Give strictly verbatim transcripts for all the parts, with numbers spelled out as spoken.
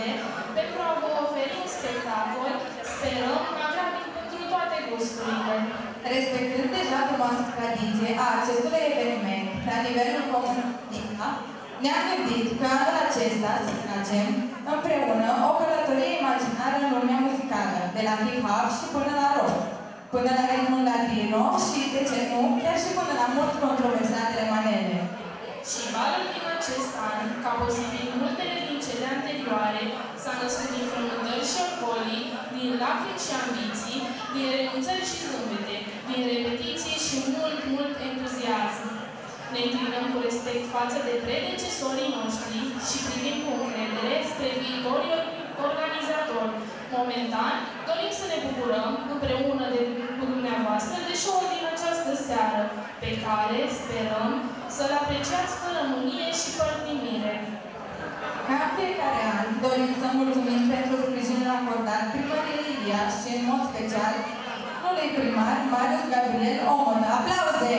mare pentru a vă oferi un spectacol, sperăm, agradabil pentru toate gusturile. Respectând deja frumoasă tradiție a acestui eveniment la nivelul comunitar, ne-am gândit că anul acesta să facem împreună o călătorie imaginară în lumea muzicală, de la hip-hop și până la rock, până la ritmul latino și, de ce nu, chiar și până la mult controversatele manele. Și balul din acest an, ca posibil multele din cele anterioare, s-a născut din frământări și orgolii, din lacrimi și ambiții, din renunțări și zâmbete, din repetiții și mult, mult entuziasm. Ne înclinăm cu respect față de predecesorii noștri și privim cu încredere spre viitorii organizatori. Momentan, dorim să ne bucurăm împreună de, cu dumneavoastră de show-ul din această seară, pe care sperăm să-l apreciați fără mânie și părtinire. Ca în fiecare an, dorim să mulțumim pentru sprijinul acordat primăriei Iași și, în mod special, domnului primar Marius Gabriel Omon. Aplauze!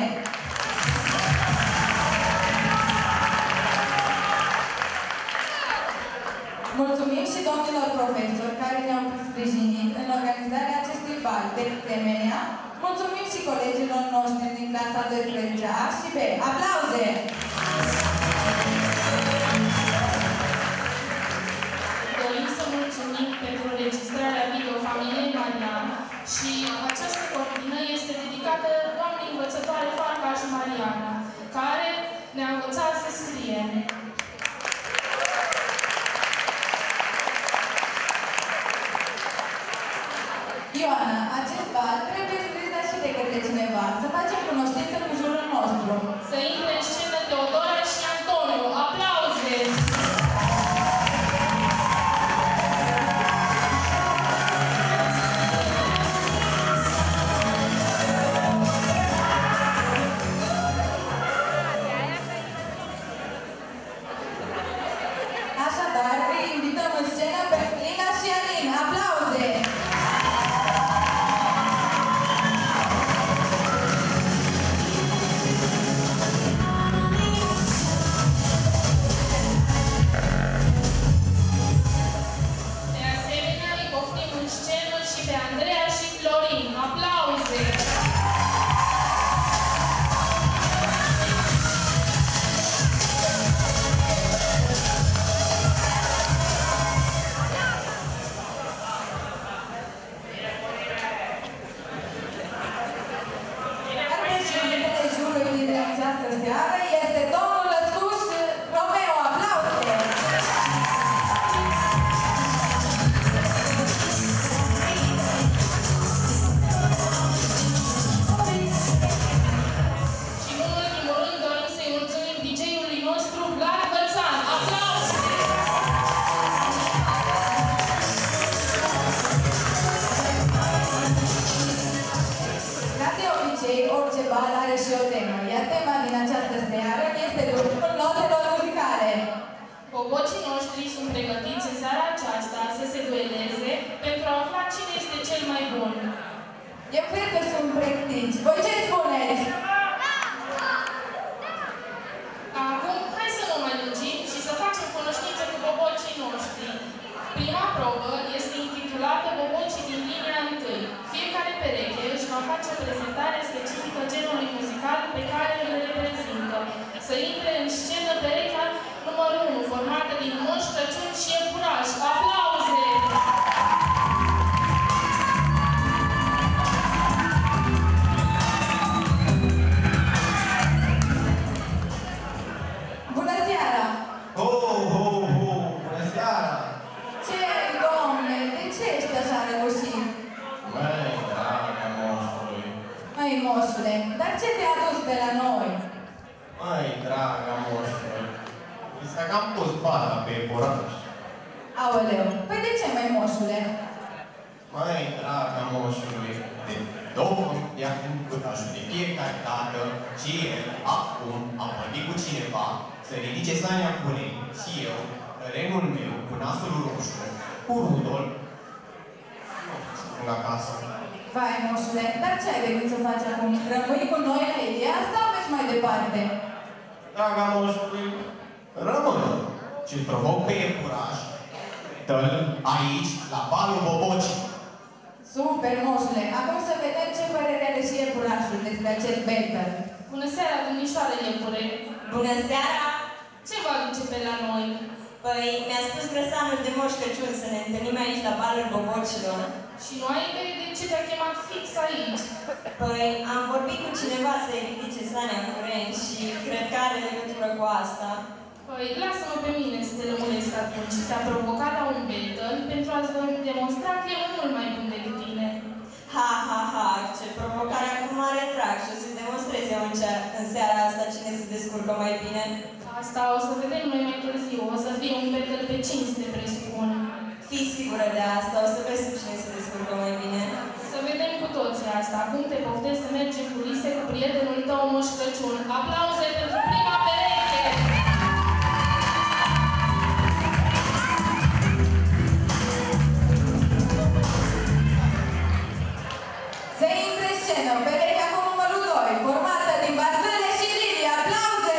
Mulțumim și domnilor profesori care ne-au sprijinit în organizarea acestui bal. De asemenea, mulțumim și colegilor noștri din clasa doisprezece A și B. Aplauze! Dorim să mulțumim pentru înregistrarea video familiei Marian și această cortină este dedicată doamnei învățătoare Farcaș Mariana, care ne-a învățat să scriem. Ioana, acest bal trebuie scris și de către cineva. Să facem cunoștință cu jurul nostru. Să intre în scenă Teodora și Antoniu. Aplauze! Așadar, îi invităm în scenă pe Lina și Alin. Aplauze! Orice bal are și o temă, iar tema din această seară este grupul notelor muzicale. Bobocii noștri sunt pregătiți în seara aceasta să se dueleze pentru a afla cine este cel mai bun. Eu cred că sunt pregătiți. Voi ce spuneți? Acum, hai să nu mai lungim și să facem cunoștință cu bobocii noștri. Prima probă este intitulată Bobocii din linia întâi. Fiecare pereche își va face o prezentare specifică genului muzical pe care îl reprezintă. Să intre în scenă perechea numărul unu, formată din Moș Crăciun și Iepuraș. Aplauze! Bună seara! Ho, ho, ho! Bună seara! Ce, domne, de ce ești așa răgușit? Măi, dragă moșului! Măi, moșule, dar ce te-a adus pe la noi? Măi, dragă moșului! Mi s-a cam pus bata pe Iepuraș. Aoleu, păi de ce, măi, moșule? Măi, dragă moșului! De două de acum cât aș de fiecare dată și el, acum, a vorbit cu cineva să ridice Sania Punei și eu, renul meu, cu nasul roșu, cu Rudolf, nu știu să spun acasă. Vai, moșule, dar ce ai venit să faci acum? Rămâi cu noi la ideea sau mergi mai departe? Draga moșului, rămân și-l provoc pe Iepuraș, battle aici, la balul Bobocii. Super, moșule! Acum să vedem ce părere are și iepurașul despre acest battle. Bună seara, domnișoare iepure! Bună seara! Ce vă aduce pe la noi? Păi, mi-a spus grăsanul de Moș Crăciun să ne întâlnim aici la balul Bobocilor. Și nu ai idee de ce te-a chemat fix aici? Păi, am vorbit cu cineva să-i ridice Sania în curent și cred că are legătură cu asta. Păi, lasă-mă pe mine să te lămuresc atunci. Te-a provocat la un battle pentru a-ți demonstra că e mult mai bun decât tine. Ha, ha, ha, ce provocare cu mare drag și o să-i demonstrez eu în, în seara asta cine se descurcă mai bine. Asta o să vedem noi mai târziu. O să fie un battle pe cinste, presupun. Fii sigură de asta, o să vezi cine se descurcă mai bine. Să vedem cu toții asta. Acum te poftesc să mergi în culise cu prietenul tău Moș Crăciun. Aplauze pentru prima pereche! Să intre în scenă, perechea cu numărul doi, formată din Vasile și Lilia. Aplauze!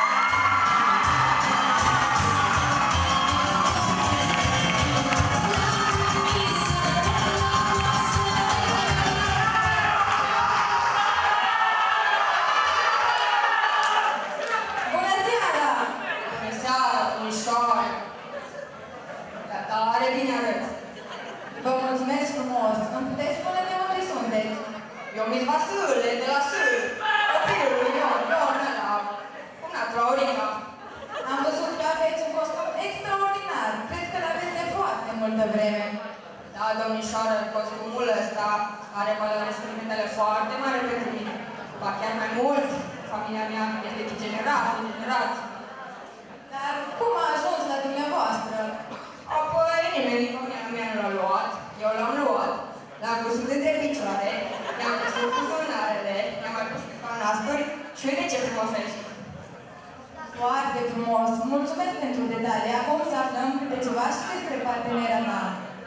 Bună seara! Bună seara, domnișoare! La tare bine arăt! Vă mulțumesc frumos. Îmi puteți spune de unde sunteți? Eu mi-l Vasile, de la Sâr. Copilul Ion, Ion ăla, cum n-a Traurica. Am văzut că aveți un costum extraordinar. Cred că l-aveți de foarte multă vreme. Da, domnișoară, costumul ăsta are valoare sentimentale foarte mare pentru mine. Ba chiar mai mult, familia mea este de generații, de generații. Dar cum a ajuns la dumneavoastră? Apoi nimeni din familia mea nu l-a luat, eu l-am luat. L-am cusut între picioare, i-am cusut cu zânarele, i-am mai pus câteva nasturi și uite ce frumos a ieșit. Foarte frumos. Mulțumesc pentru detalii. Acum să aflăm câte ceva și despre partenera ta.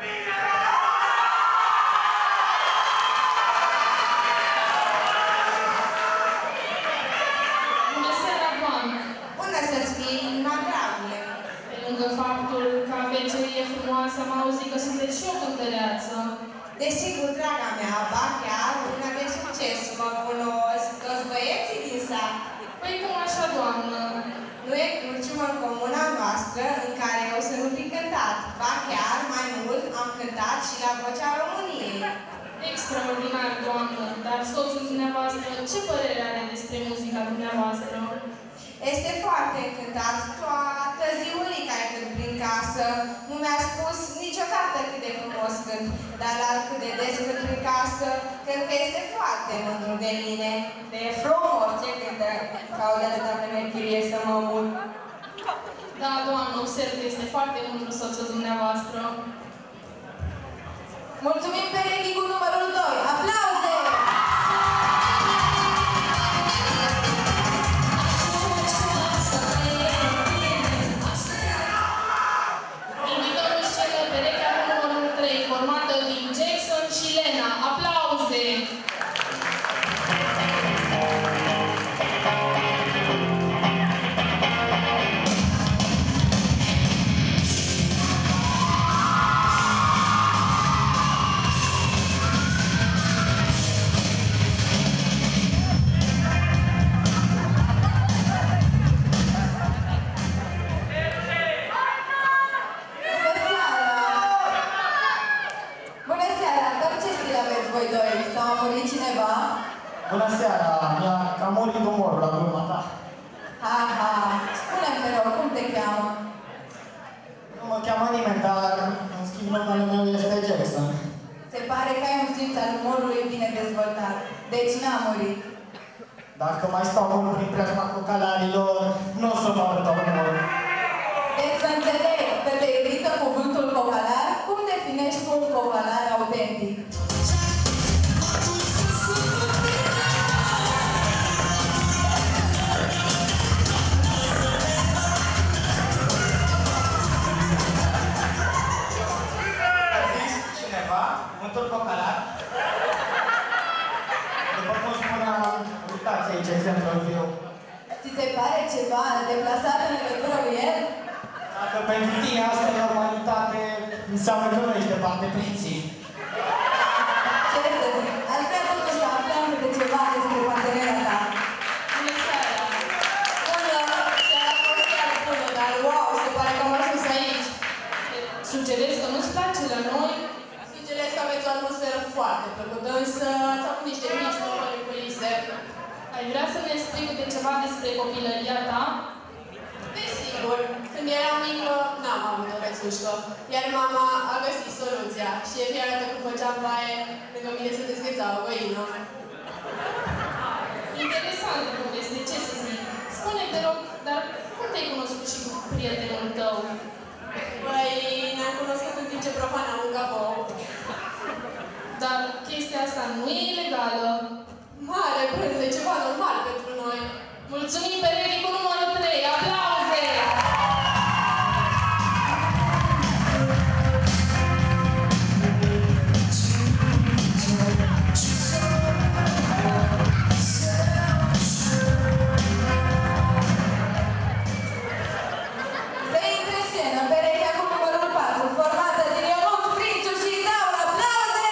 Bună seara, doamnă! Bună să-ți fii, dragule! Pe lângă faptul că aveți o e frumoasă, am auzit că sunteți și o cântăreață. Desigur, draga mea, ba chiar una de succes, mă cunosc toți băieții din sat. Păi cum așa, doamnă? Nu e curciumă în comuna noastră în care o să nu fi cântat. Ba chiar, mai mult, am cântat și la Vocea României. Extraordinar, doamnă, dar soțul dumneavoastră ce părere are despre muzica dumneavoastră? Este foarte încântat, toată ziulica e cânt prin casă. Nu mi-a spus niciodată cât de frumos cânt, dar la cât de des cânt prin casă, cred că este foarte mândru de mine. De frumos ce cântă, ca o de atâta vreme chirie să mă mut. Da, doamnă, observ că este foarte mândru soțul dumneavoastră. Mulțumim perechii cu numărul doi. Aplauze! Invităm în scenă perechea cu numărul trei, formată din Jackson și Lena. Aplauze! Bună seara! Dar ce stil aveți voi doi? S-a murit cineva? Bună seara! Mi-a cam murit umorul la gluma ta. Ha, ha! Spune-mi, te rog, cum te cheamă? Nu mă cheamă nimeni, dar în schimb numele meu este Jackson. Se pare că ai un simț al umorului bine dezvoltat. Deci n-a murit. Dacă mai stau mult prin preajma cocalarilor, nu o să mă arăt umorul. Deci să înțeleg că te irită cuvântul cocalar? Cum definești tu un cocalar autentic? A zis cineva, cuvântul cocalar? După cum spunea, uitați aici exemplul viu. Ți se pare ceva deplasat în legătură cu el? Dacă pentru tine asta e normalitate, Înseamnă că nu ești departe prinții. Ce să zic? Aș vrea totuși să aflăm câte ceva despre partenera ta. Bună seara! Bună, seara a fost chiar bună, dar wow, se pare că am ajuns aici. Sugerez că nu-ți place la noi? Sugerez că aveți o atmosferă foarte plăcută, însă ați avut niște mici probleme cu culise. Ai vrea să ne spui câte ceva despre copilăria ta? Desigur, când eram mică, n-am avut o rețușcă, iar mama a găsit soluția și e fiecare dată când făceam baie, lângă mine se desgheța o găină. Interesantă poveste, ce să zic. Spune, te rog, dar cum te-ai cunoscut și cu prietenul tău? Păi, ne-am cunoscut în timp ce profanam un gabou. Dar chestia asta nu e ilegală. Mare prânz, e ceva normal pentru noi. Mulțumim perechii cu numărul trei. Aplauze! Să intre în scenă perechea cu numărul patru, formată din Ionuț, Prințu și Isaura. Aplauze!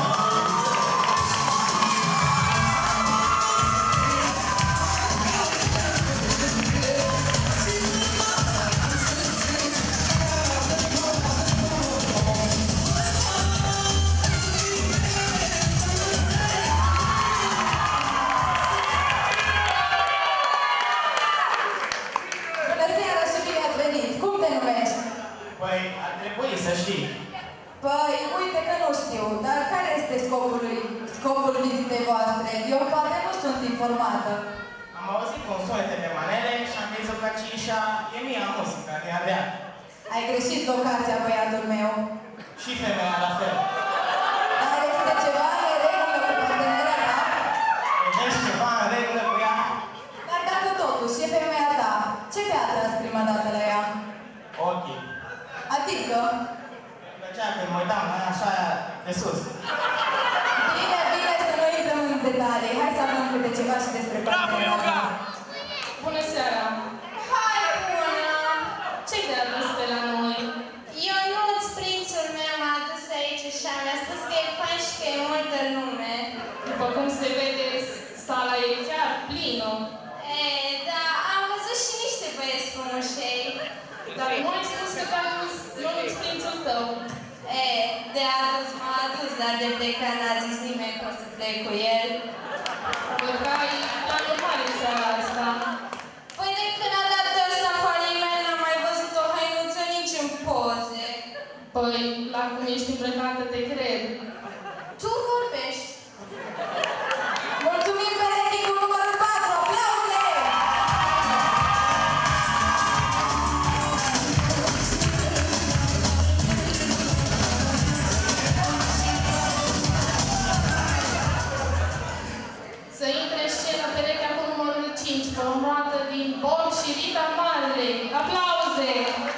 Bună seara și bine ați venit! Cum te numești? Păi, ar trebui să știi. Păi, uite că nu știu, dar care este scopul, lui, scopul vizitei voastre? Eu poate nu sunt informată. Am auzit cum sunete de manele și am crezut că Cișa e mia muzică, de avea. Ai greșit locația, băiatul meu. Și femeia la fel. Dar este ceva în regulă cu partenera ta? Vedeți ceva în regulă cu ea? Dar dacă totuși e femeia ta, ce te-a atras prima dată la ea? Ochii. Adică? Îmi plăcea când mă uitam la ea așa de sus. Bine, bine să nu intrăm în detalii. Hai să aflăm câte ceva și despre partenera ta. Bună seara! Hai, bună! Ce te-a adus pe la noi? Ionuț, prințul meu, m-a adus aici și mi-a spus că e fain și că e multă lume. După cum se vede, sala e chiar plină. E, da, am văzut și niște băieți frumușei. Dar nu ai spus că te-a adus Ionuț, prințul tău. E, de adus m-a adus, dar de plecat n-a zis nimeni că o să plec cu el. Văd că ai planuri mari în seara asta. Păi de când a dat ăsta faliment, n-am mai văzut o hăinuță nici în poze. Păi, la cum ești îmbrăcată, te cred. Tu vorbești. Mulțumim perechii cu numărul patru. Aplauze! Să intre în scenă perechea cu numărul cinci, formată din Bob și Rita Marley. Aplauze!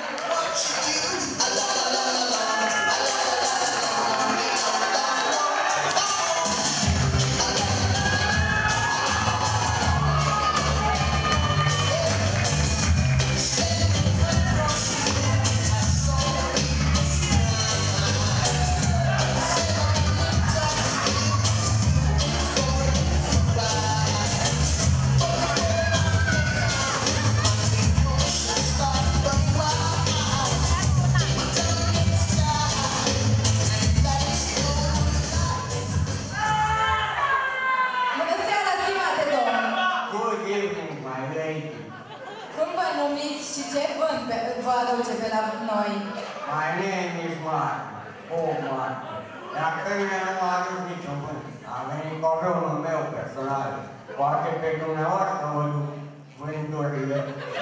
Bună seara, stimate domn! Good evening, my lady. Cum vă numiți și ce vânt pe, vă aduce pe la noi? My name is Mark. Oh, Mark. Dacă mine nu m-a adus niciun vânt. A venit covionul meu personal. Poate pe dumneavoastră vă duc vânturile.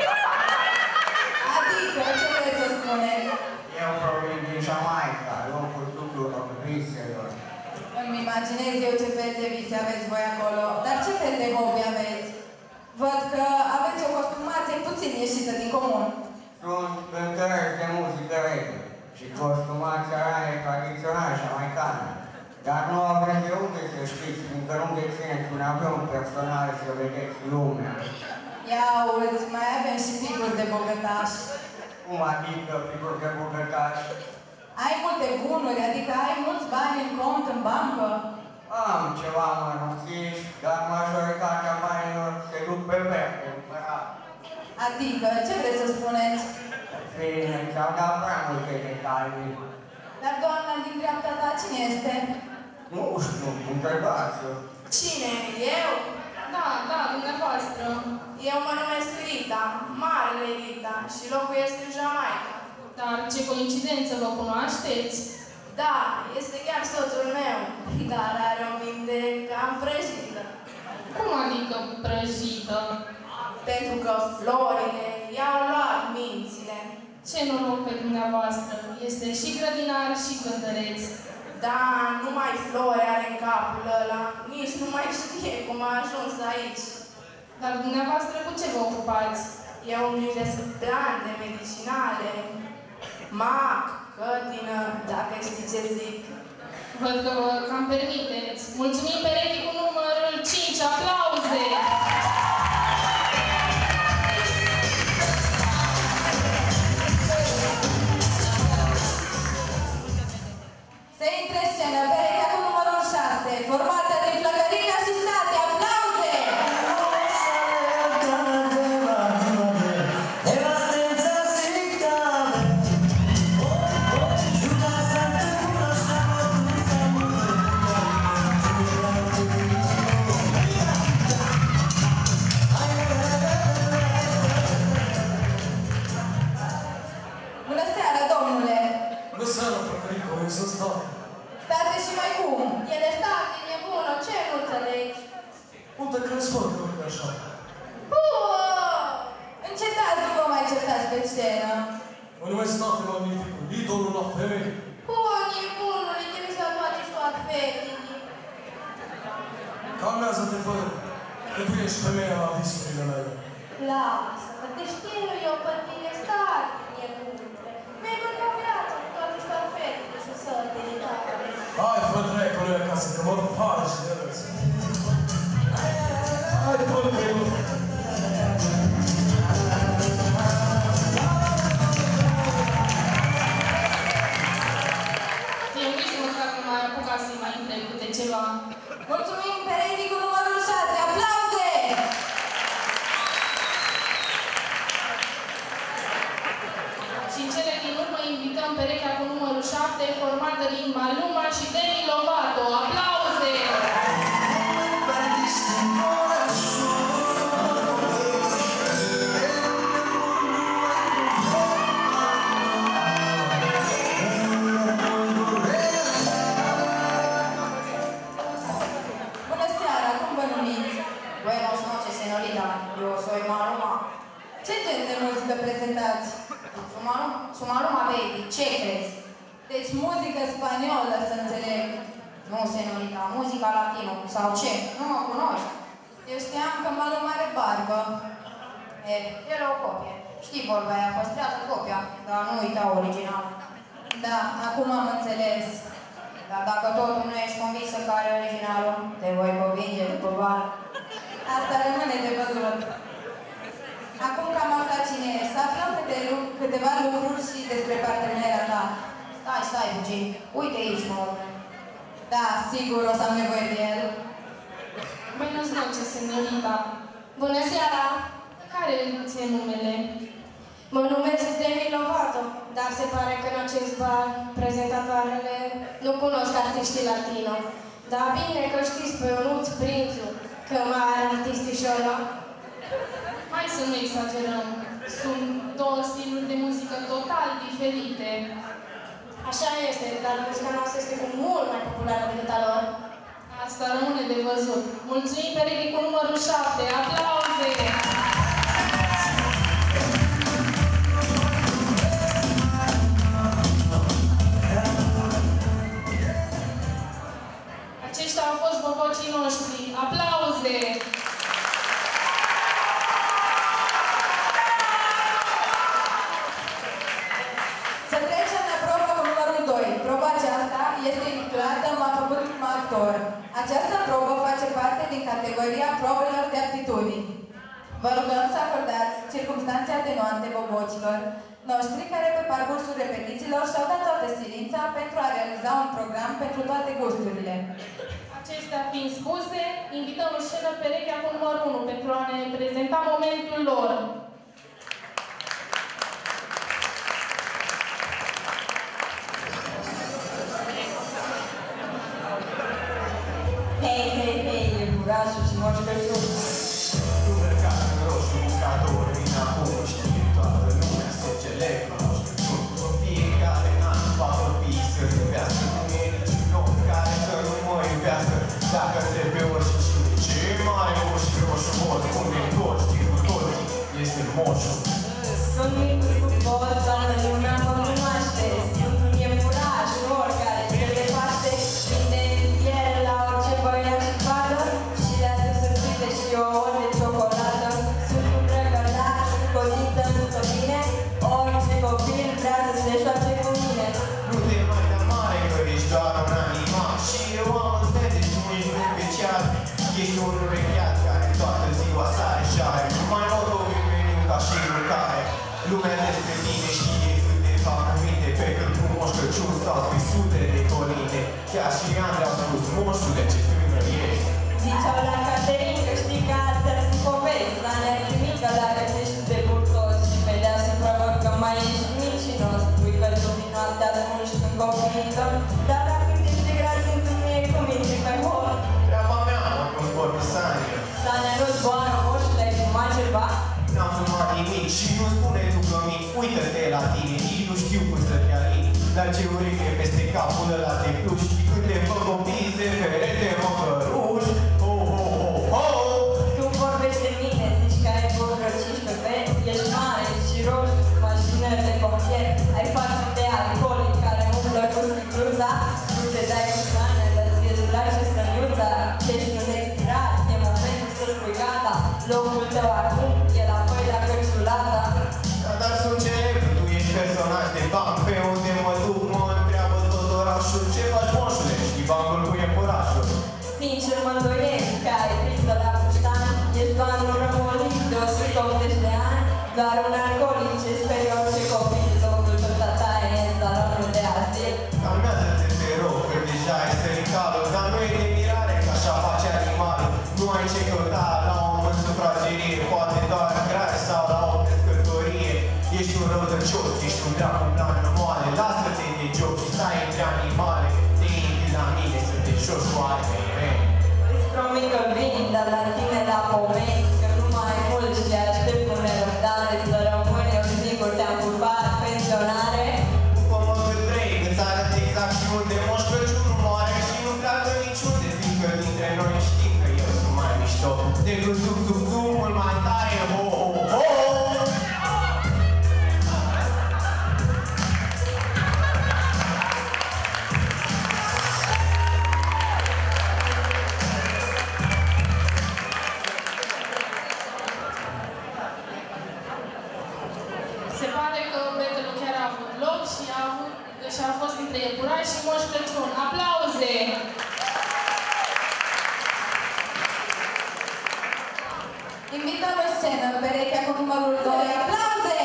Adică, ce vreți să spuneți? Eu provin din Jamaica, locul tuturor viselor. Îmi imaginez eu ce fel de vise aveți voi acolo, dar ce fel de hobby aveți? Văd că aveți o costumație puțin ieșită din comun. Sunt cântăreți de muzică regă și costumația aia tradițională jamaicană. Dar nu aveți de unde să știți, fiindcă nu dețineți un avion personal să vedeți lumea. Ia auzi, mai avem și figuri de bogătași. Cum adică figuri de bogătași? Ai multe bunuri, adică ai mulți bani în cont, în bancă? Am ceva mărunțiși, dar majoritatea banilor se duc pe verde, împărat. Adică, ce vreți să spuneți? Bine, ți-au dat prea multe detalii. Dar doamna din dreapta ta cine este? Nu știu, întrebați-o. Cine? Eu? Da, da, dumneavoastră. Eu mă numesc Rita, Marele Rita, și locuiesc în Jamaica. Dar ce coincidență, vă cunoașteți? Da, este chiar soțul meu, dar are o minte cam prăjită. Cum adică prăjită? Pentru că florile i-au luat mințile. Ce noroc pe dumneavoastră! Este și grădinar și cântăreț. Da, numai flori are în capul ăla, nici nu mai știe cum a ajuns aici. Dar dumneavoastră cu ce vă ocupați? Eu îngrijesc plante medicinale, mac, cătină, dacă știi ce zic. Văd că vă cam permiteți. Mulțumim perechi cu numărul cinci. Aplauze! Se intre în scenă perechea cu numărul șase, formată din Flăcărica și State. Aplauze! Bună seara, domnule! Bună seara, Flăcărica, eu sunt State. State și mai cum? El e state, e bună, ce nu înțelegi? Unde crezi, mă, că nu așa? Puuu! Încetați, nu vă mai certați pe scenă. Mă numesc State Magnificul, idolul la femei. Bunii, bunului, trebuie să toate și toate fetii. Calmează-te, fă, că tu ești femeia la visurile mele. Lasă, că te știu eu pe tine, state, e bunule. Mi-ai băgat viața cu toate și toate fetele și sătele tale. Hai, fă dracu-lui acasă, că mă faci de râs. Hai, fă dracu. Eu nici măcar nu mai apucat să-i mai întreb câte ceva. Mulțumim perechii cu numărul șase. Aplauze! Și în cele din urmă invităm perechea cu numărul șapte, formată din Maluma și Demi Lovato. Aplauze! Bună seara, cum vă numiți? Buenos noches, señorita. Yo soy Maluma. Ce gen de muzică prezentați? Su Maluma, su Maluma Baby, ce crezi? Deci muzică spaniolă, să înțeleg. Nu, señorita, muzica latino. Sau ce? Nu mă cunoști? Eu știam că Maluma are barbă. E, el e o copie. Știi vorba aia, păstrează copia, dar nu uita original. Da, acum am înțeles. Dar dacă totul nu ești convinsă că are originalul, te voi convinge după val. Asta rămâne de văzut. Acum că am aflat cine e, să aflăm câte, câteva lucruri și despre partenera ta. Stai, stai, Bugi. Uite aici, mă. Da, sigur, o să am nevoie de el. Buenos noches, señorita. Bună seara! Care ți-e numele? Mă numesc Demi Lovato, dar se pare că în acest bar prezentatoarele nu cunosc artiștii latino. Dar bine că știți pe Ionuț Prințu, că mai are artistișoara. Hai să nu exagerăm. Sunt două stiluri de muzică total diferite. Așa este, dar muzica noastră este cu mult mai populară decât a lor. Asta rămâne de văzut. Mulțumim pereche cu numărul șapte. Aplauze! Aceștia au fost bobocii noștri. Aplauze! Să trecem la proba cu numărul doi. Proba aceasta este intitulată M-a făcut actor. Această probă face parte din categoria probelor de aptitudini. Vă rugăm să acordați circumstanțe atenuante bobocilor noștri care pe parcursul repetițiilor și-au dat toată silința pentru a realiza un program pentru toate gusturile. Acestea fiind spuse, invităm în scenă perechea cu numărul unu pentru a ne prezenta momentul lor. Hei, hei, hei, iepurașul și Moș Crăciun. Lumea în roșu, uscator, vine acum, știe toată lumea, se celebră Moș Crăciun. Fiecare an va vorbi să iubească, nu e niciun om care să nu mă iubească. Dacă trebuie oricine, ce mare moș roșu, mod, cum e tot, știi cu toții, este moșul. Sunt micul cu pot, toată lumea mă cunoaște. Sunt un iepuraș, oricare cel de Paște. Vinde piele la orice băiat și fată și le aduc surprize și ouă de ciocolată. Sunt un drăgălaș, cozită multă bine, orice copil vrea să se joace cu mine. Nu te mai da mare că ești doar un animal și eu am înțeles, nu ești un special. Ești un urecheat care toată ziua sare și are numai noroc în meniu ca și mâncare. Lumea despre tine știe câteva cuvinte, pe când cu Moș Crăciun s-au scris sute de colinde. Chiar și Andrei au spus, moșule, ce tânăr ești. Ziceau la Caterin că știi că astea sunt povesti, la neații mică dacă ești de burtos și pe deasupra văd că mai ești mincinos. Spui că tu din noaptea smulgi când copiii tău, dar dacă ești de grație tu nu e cum intri pe hol. Treaba mea, mă cum zbor pe Sania. Sania nu zboară, moșule, ai fumat ceva? N-am fumat nimic și nu spune tu că mic. Uită-te la tine, nici nu știu cum să te alin. Dar ce ureche peste capul ăla te pluși și când te văd copii de perete mă căruși. Ho, ho, ho, ho! Tu vorbești de mine, zici că ai vreo cincisprezece, ești mare și roșu, mașină de pompier, ai față de alcoolic care umblă cu sticluța, nu te dai cu Sania, dar ție îți place stăniuța, ești un expirat, e momentul să spui gata, locul tău acum e la voi la cărciulata. Dar sunt celebru, tu ești personaj de banc. Pe unde mă duc, mă întreabă tot orașul. Ce faci, moșule? Știi bancul cu iepurașul? Sincer mă îndoiesc că ai priză la puștan, ești doar un rămolit de o sută optzeci de ani, doar un alcoolic ce sperie orice copil, locul tău tata e în salonul de azil. Calmează-te, te rog, că deja ai sărit calul. Dar nu e de mirare că așa face animalul. Nu ai ce căuta la o sufragerie, poate doar graș sau la o pescătorie. Ești un răutăcios, ești un dracu blană moale. Lasă-te de joc și stai între animale. Te invit la mine să te joci cu alte mei. Îți promit că vin, dar la tine la pomeni, că nu mai ai mult și aștept cu nerăbdare să rămâi eu singur, te-am curbat pensionare. După mă cât vrei, îți arăt exact și unde Moș Crăciun nu moare și nu pleacă niciunde, fiindcă dintre noi știm că eu sunt mai mișto decât zuc, zuc, zuc, mult mai tare, ho, ho, ho! Se pare că betelul chiar a avut loc și a, avut, și a fost între iepurași și Moș Crăciun. Aplauze! Invităm în scenă perechea cu numărul doi. Aplauze!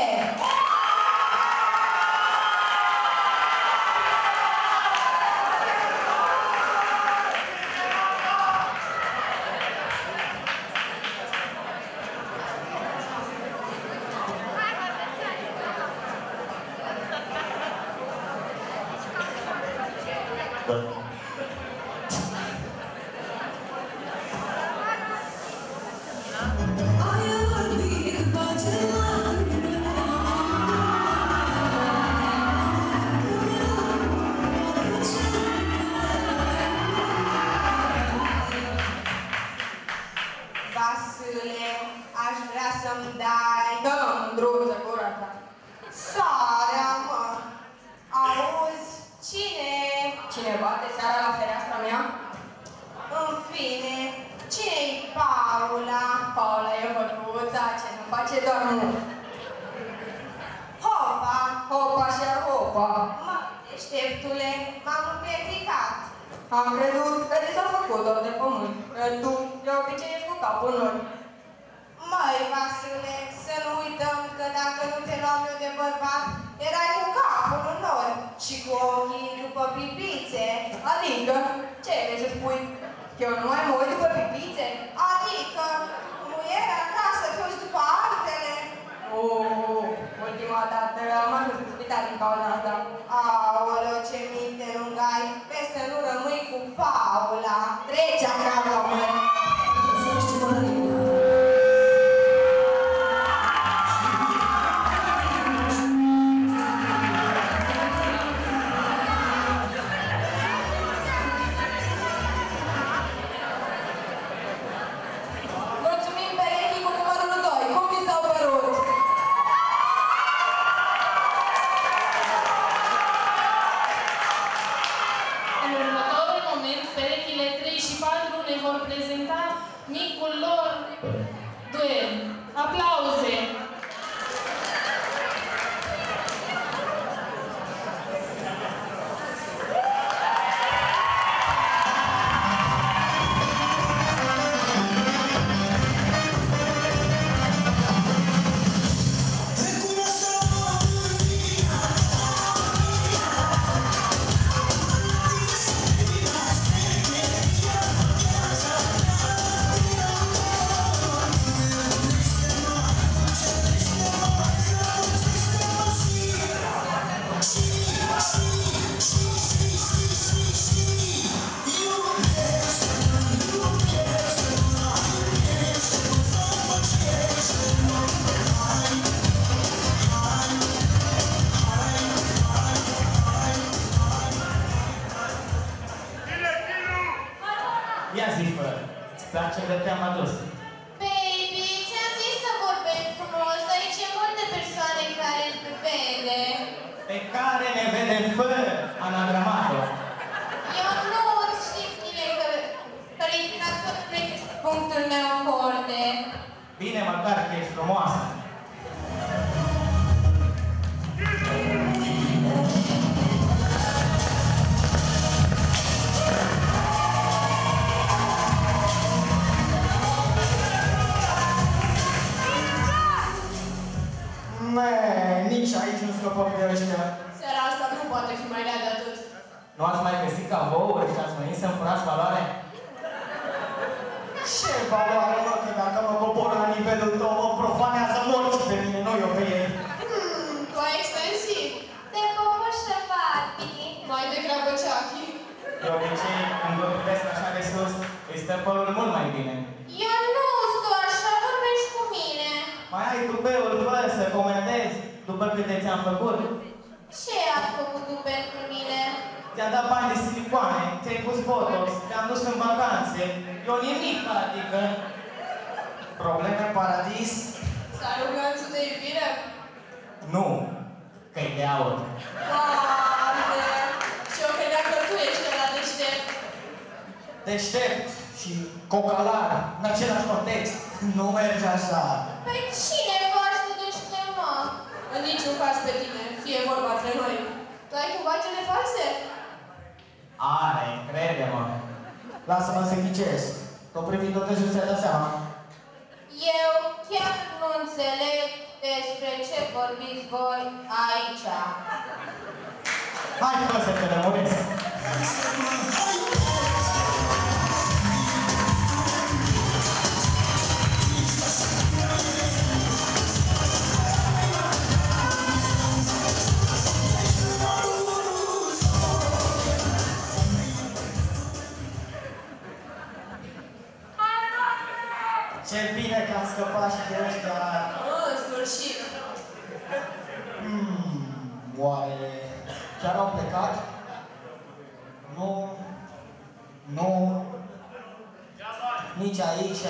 Vasile, aș vrea să-mi dai... Dă, mândruță, gura ta. Sarea, mă! Auzi, cine? Cine bate seara la fereastra mea? În fine, cine-i Paula? Paula e bătuța ce nu face doar nu. Hopa! Hopa și ar hopa. Mă, deșteptule, m-am împiedicat. Am crezut că ți s-a făcut doar de pământ, că tu de obicei ești cu capul în urmă. Măi, Vasile, să nu uităm că dacă nu te luam eu de bărbat, dus. Baby, ți-am zis să vorbești frumos, aici e multe persoane care te vede. Pe care ne vedem fără anagramator. Eu nu știu bine că literatura nu este punctul meu forte. Bine, măcar că ești frumoasă. Nee, nici aici nu scăpăm de ăștia. Seara asta nu poate fi mai rea de atât. Nu ați mai găsit cavouri și ați venit să-mi furați valoare? Ce valoare, mă, că dacă mă cobor la nivelul tău, mă profanează morții pe mine, nu eu pe ei. Hmm, tu ai extensiv. Te popușă, papi. Mai degrabă ceachi. De obicei, când vă privesc așa de sus, îi stă părul mult mai bine. Eu nu stau așa, vorbești cu mine. Mai ai tubeul fără să comentezi după câte ți-am făcut. Ce ați făcut tu pentru mine? Ți-am dat bani de silicoane, ți-ai pus botox, te-am dus în vacanțe. Eu nimic, adică. Probleme în paradis? S-a rugat de iubire? Nu, că-i de aur. Doamne! Și eu credeam că tu ești ăla deștept. Deștept și cocalar, în același context. Nu merge așa. Păi cine faci tu deștept, mă? În niciun caz pe tine, fie vorba între noi. Tu ai cumva cele false? Are, crede-mă. Lasă-mă să ghicesc. Tot privind tot ți-ai dat seama. Eu chiar nu înțeleg despre ce vorbiți voi aici. Hai, fă să te lămuresc. Ce bine că am scăpat și de ăștia. În sfârșit. Hmm, oare chiar au plecat? Nu. Nu. Nici aici.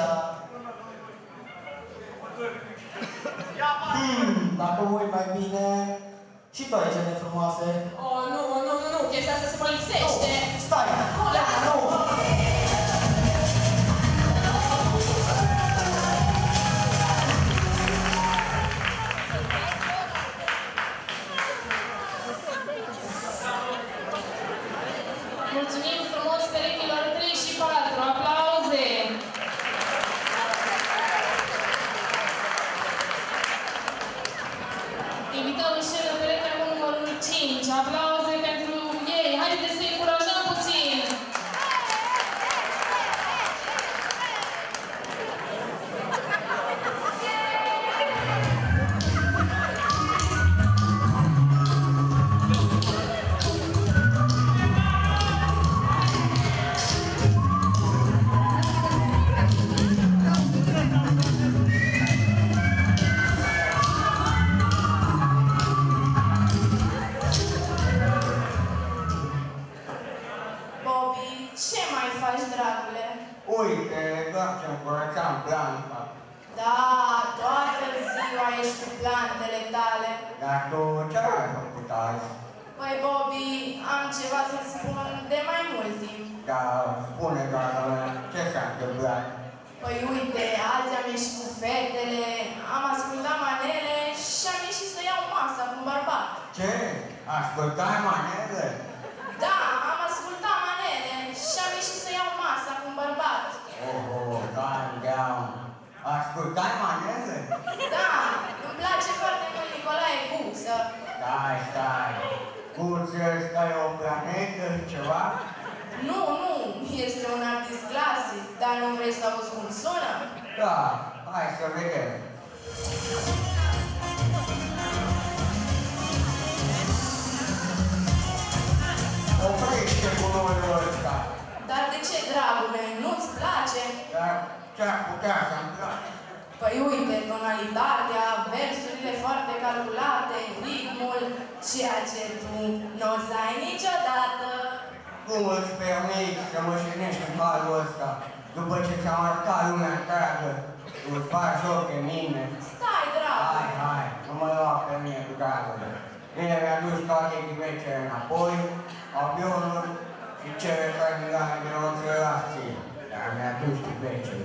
Hmm, dacă mă uit mai bine, și tu ai cele frumoase. Oh, nu, nu, nu, nu, chestia asta se mă lipsește. Stai! Nu, lasă! Nu! Mulțumim frumos perechilor trei și patru. Aplauze! Invităm în scenă perechea cu numărul cinci. Aplauze pentru ei. Haideți să-i încurajăm puțin! Bobby, ce mai faci, dragule? Uite, doar ce-mi curățam planta. Da, toată ziua ești cu plantele tale. Dar tu ce ai făcut azi? Păi, Bobby, am ceva să-ți spun de mai mult timp. Dar spune, doamnă, ce s-a întâmplat? Păi, uite, azi am ieșit cu fetele, am ascultat manele și am ieșit să iau masa cu un bărbat. Ce? Ascultai manele? Da, am ascultat manele și am ieșit să iau masa cu un bărbat. Oh, oh, calm down. Ascultai manele? Da, îmi place foarte mult Nicolae Guță. Stai, stai. Guță, stai o planetă, ceva? Nu, nu, este un artist clasic, dar nu vrei să auzi cum sună? Da, hai să vedem. Oprește culorile ăsta. Dar de ce, dragule, nu-ți place? Dar ce-ar putea să-mi place? Păi uite, tonalitatea, versurile foarte calculate, ritmul, ceea ce tu nu o să ai niciodată. Cum îți permiți să mă jignești în halul ăsta? După ce ți-am arătat lumea întreagă, îți faci joc pe mine. Stai, dragă! Hai, hai, nu mă lua pe mine cu dragule. Bine, mi-a dus toate ghivecele înapoi, avionul și cele trei milioane de relații. Dar mi-a dus ghivecele.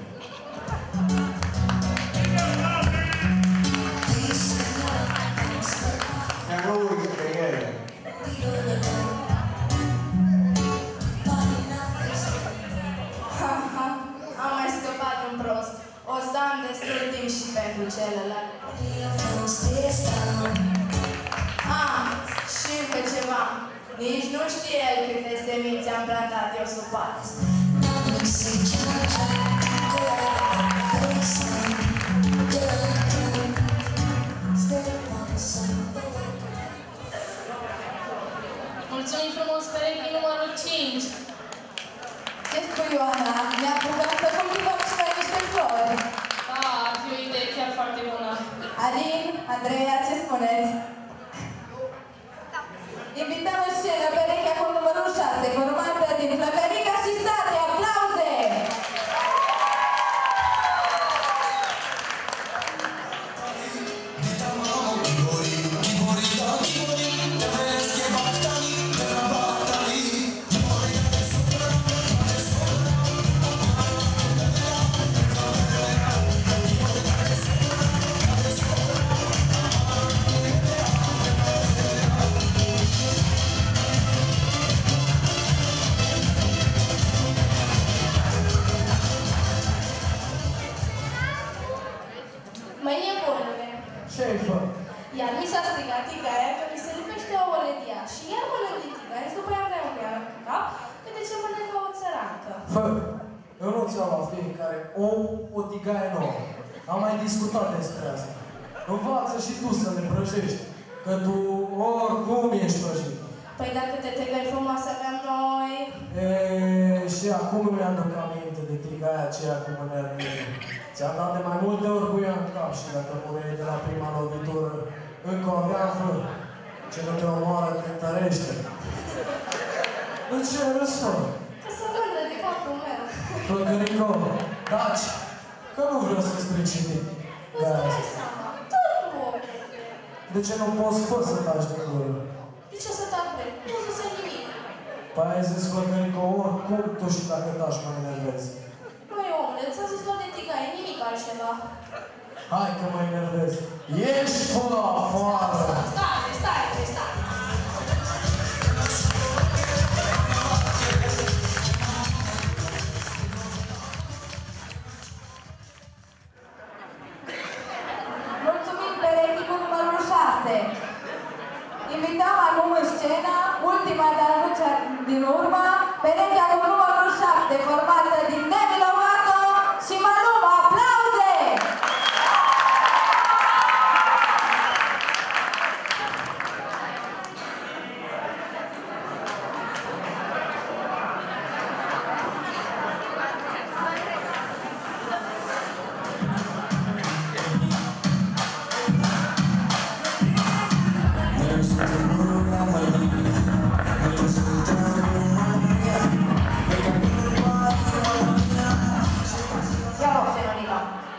Să nu uiți pe ele. Ha, ha, am mai scăpat un prost. O să am destul timp și pentru celălalt. Ah, și încă ceva. Nici nu știe el câte semințe am plantat eu sub pat. Mulțumim frumos, perechi numărul cinci. Ce spui, Ioana? Ne-a rugat să cultivăm și noi niște flori. Ah, ar fi o idee chiar foarte bună. Alin, Andreea, ce spuneți? Invităm în scenă perechea cu numărul șase, formată din Flăcărica și Sate. Aplauze! Mâine bunule. Ce-ai fă? Iar mi s-a strigat tigaia că mi se lipește ouăle de ea și iar mănânc din tigaia și după aia vreau cu ea în cap, că de ce mănâncă o țărancă. Fă, eu nu ți-au la fiecare om o tigaie nouă. Am mai discutat despre asta. Învață și tu să le prăjești, că tu oricum ești prăjit. Păi dacă te tigăi frumoase aveam noi... Eee, și acum îmi aduc aminte de tigaia aceea cu mânernie. Ți-am dat de mai multe ori cu ea în cap și dacă mureai de la prima lovitură, încă o aveam fă. Ce nu te omoară, te întărește. De ce râzi, fă? Că să vândă de capul meu. Flăcărico, taci, că nu vreau să strici nimic. Îți dai seama, tot nu. De ce nu poți fă să taci de gură? De ce să tac vrei? Nu să se nimic. Păi ai zis, Flăcărico, oricum tu și dacă taci mă enervezi. Măi, omule, ți-a zis doar de tigaie, nimic altceva. Hai că mă enervezi. Ieși până afară! Stai, stai, stai, stai. Mulțumim perechii cu numărul șase. Invităm acum în scenă, ultima, dar nu cea din urmă, perechea cu numărul șapte, formată din Demi Lovato și Maluma. Aplauze! Ia rog, Senolita.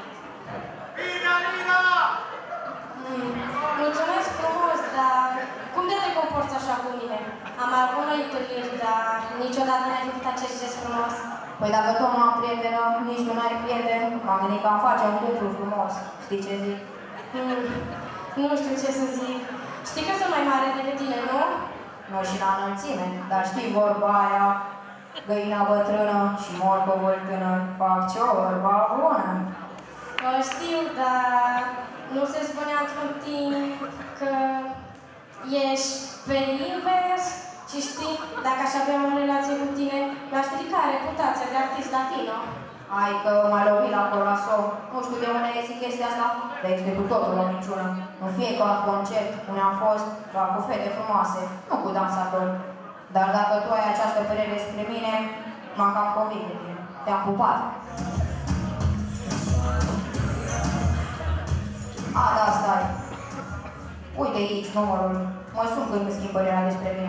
Mm, mulțumesc frumos, dar cum de te comporți așa cu mine? Am avut noi întâlniri, dar niciodată n-ai făcut acest gest frumos. Păi dacă tu nu am prietenă, nici tu n-ai prieten, m-am gândit că am face un cuplu frumos. Știi ce zic? Mm, nu știu ce să zic. Știi că sunt mai mare decât tine, nu? Nu și la înălțime, dar știi vorba aia, găina bătrână și morcovul tânăr fac ciorba bună. O știu, dar nu se spunea într-un timp că ești pe invers și știi, dacă aș avea o relație cu tine, l-aș strica reputația de artist latino. Hai că m-a lovit la corazon. Nu știu de unde iese chestia asta, dar este cu totul o minciună. În fiecare concert unde am fost, doar cu fete frumoase, nu cu dansatori. Dar dacă tu ai această părere despre mine, m-am cam convins de tine. Te-am pupat. A, da, stai. Uite aici numărul. Mă sun când îmi schimb părerea despre mine.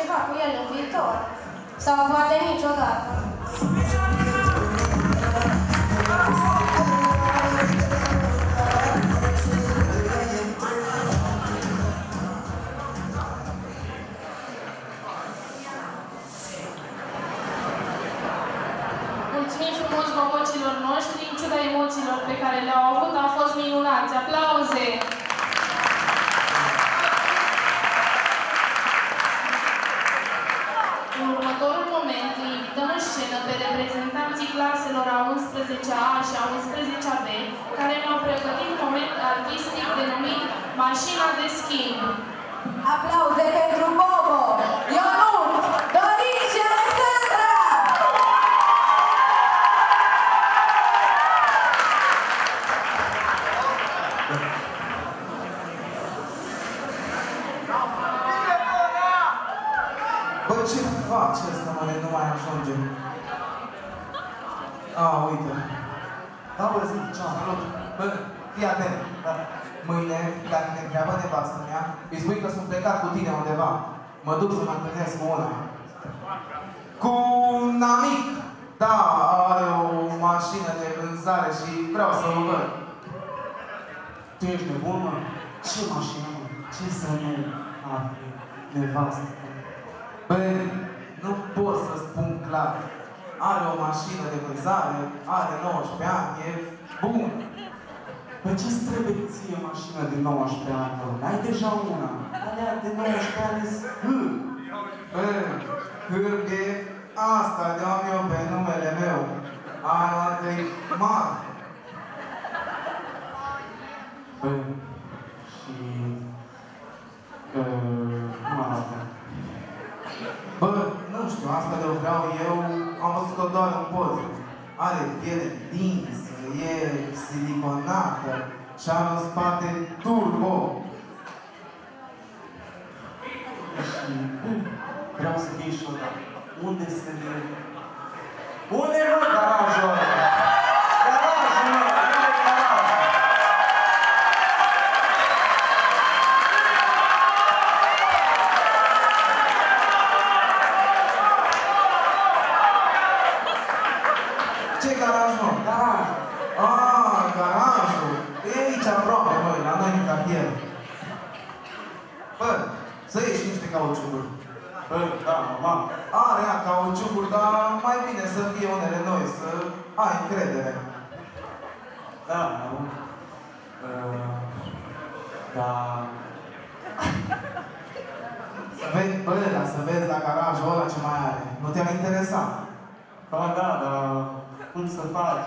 ceva cu el în viitor. Sau poate niciodată. Mulțumim frumos bobocilor noștri, în ciuda emoțiilor pe care le-au avut, au fost minunați. Aplauze! În următorul moment îi invităm în scenă pe reprezentanții claselor a unsprezecea A și a unsprezecea B, care ne-au pregătit un moment artistic denumit Mașina de schimb. Aplauze pentru Bobo, Ionuț, Dorin și Alexandra! Bă, ce faci ăsta, mă, de nu mai ajunge? A, uite. Da, bă, zi, ce salut. Bă, fii atent. Da. Mâine, dacă ne întreabă nevastă mea, îi spui că sunt plecat cu tine undeva. Mă duc să mă întâlnesc cu una. Cu un amic. Da, are o mașină de vânzare și vreau să o văd. Tu ești nebun, mă? Ce mașină, mă? Ce să nu afli nevastă? Bă, nu pot să spun clar. Are o mașină de vânzare, are nouăsprezece ani, e bun. Bă, ce-ți trebuie ție mașină de nouăsprezece ani? Ai deja una. Alea de nouăsprezece ani sunt. Bă, hârghe, asta de-am eu pe numele meu. Aia de mare. Bă, și... Uh, nu am asta. Bă, nu știu, asta de-o vreau eu, am văzut-o doar în poze. Are piele tinsă, e siliconată și are un spate turbo. Și vreau să fie și odată. Unde se le... Unde mă garajul ăla? Garajul ăla, unde e garajul? Ce garaj, mă? Garaj. Ah, garajul. E aici aproape, măi, la noi în cartier. Bă, să ieși niște cauciucuri. Bă, da, mama. Are ea cauciucuri, dar mai bine să fie unele noi, să ai încredere. Da, nu? Uh, da... Să vezi, bă, dar să vezi la garajul ăla ce mai are. Nu te-ar interesa? Ba da, dar... Cum să faci?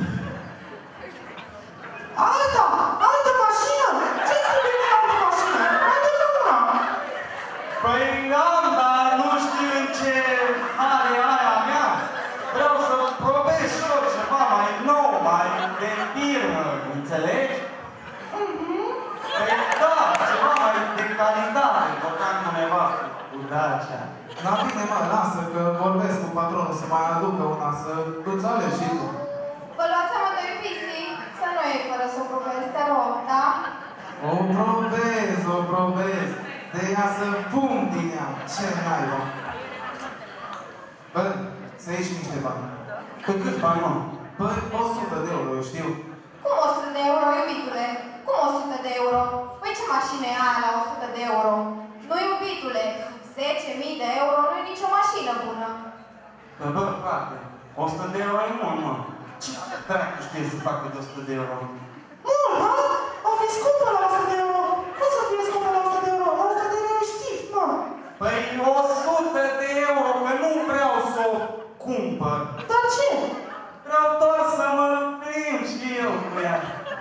Alta! Altă mașină! Ce-ți trebuie de altă mașină? Mai dă una! Păi am, dar nu știu în ce are aia mea. Vreau să probez și eu ceva mai nou, mai de firmă, înțelegi? Mhm. Păi da, ceva mai de calitate, vorbeam cu nevastă, cu Dacia. Da, bine, mă, lasă că vorbesc cu patronul să mai aducă una, să îți alegi și tu. Vă luați amândoi pisii, să nu iei fără să o probezi, te rog, da? O probez, o probez. De ea să pun din ea. Ce naiba? Bă, să ieși niște bani. Pe câți bani, mă? Păi, o sută de euro, eu știu. Cum o sută de euro, iubitule? Cum o sută de euro? Păi ce mașină e aia la o sută de euro? Nu, iubitule, zece mii de euro nu e nicio mașină bună. Bă, bă, frate, o sută de euro e mult, mă. Ce dracu știe să facă de o sută de euro? Mult, ha? O fi scumpă la o sută de euro. Cum să fie scumpă la o sută de euro? o sută de euro știi, mă. Păi o sută de euro, că nu vreau să o cumpăr. Dar ce? Vreau doar să mă plimb și eu cu ea.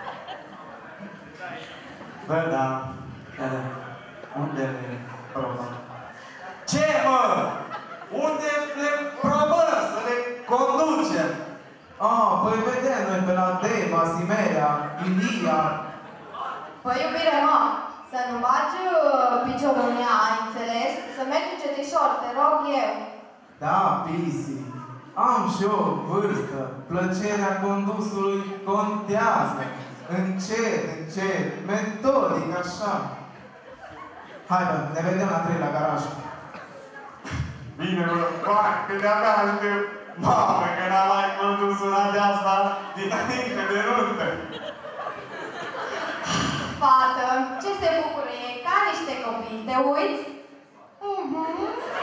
Bă, da. Da, da. Unde le probăm? Ce, mă? Unde le probăm să le conducem? Ah, păi vedem noi pe la Deva, Simerea, Ilia. Păi, iubire, mă, să nu bagi uh, piciorul în ea, ai înțeles? Să mergi încetișor, te rog eu. Da, Pisi. Am și eu vârstă. Plăcerea condusului contează. Încet, încet, metodic, așa. Hai, bă, ne vedem la trei la garaj. Bine, mă, bă, că de-abia aștept. Mamă, că n-am mai văzut una de asta dinainte de nuntă. Fată, ce se bucură ei, ca niște copii, te uiți? Mhm.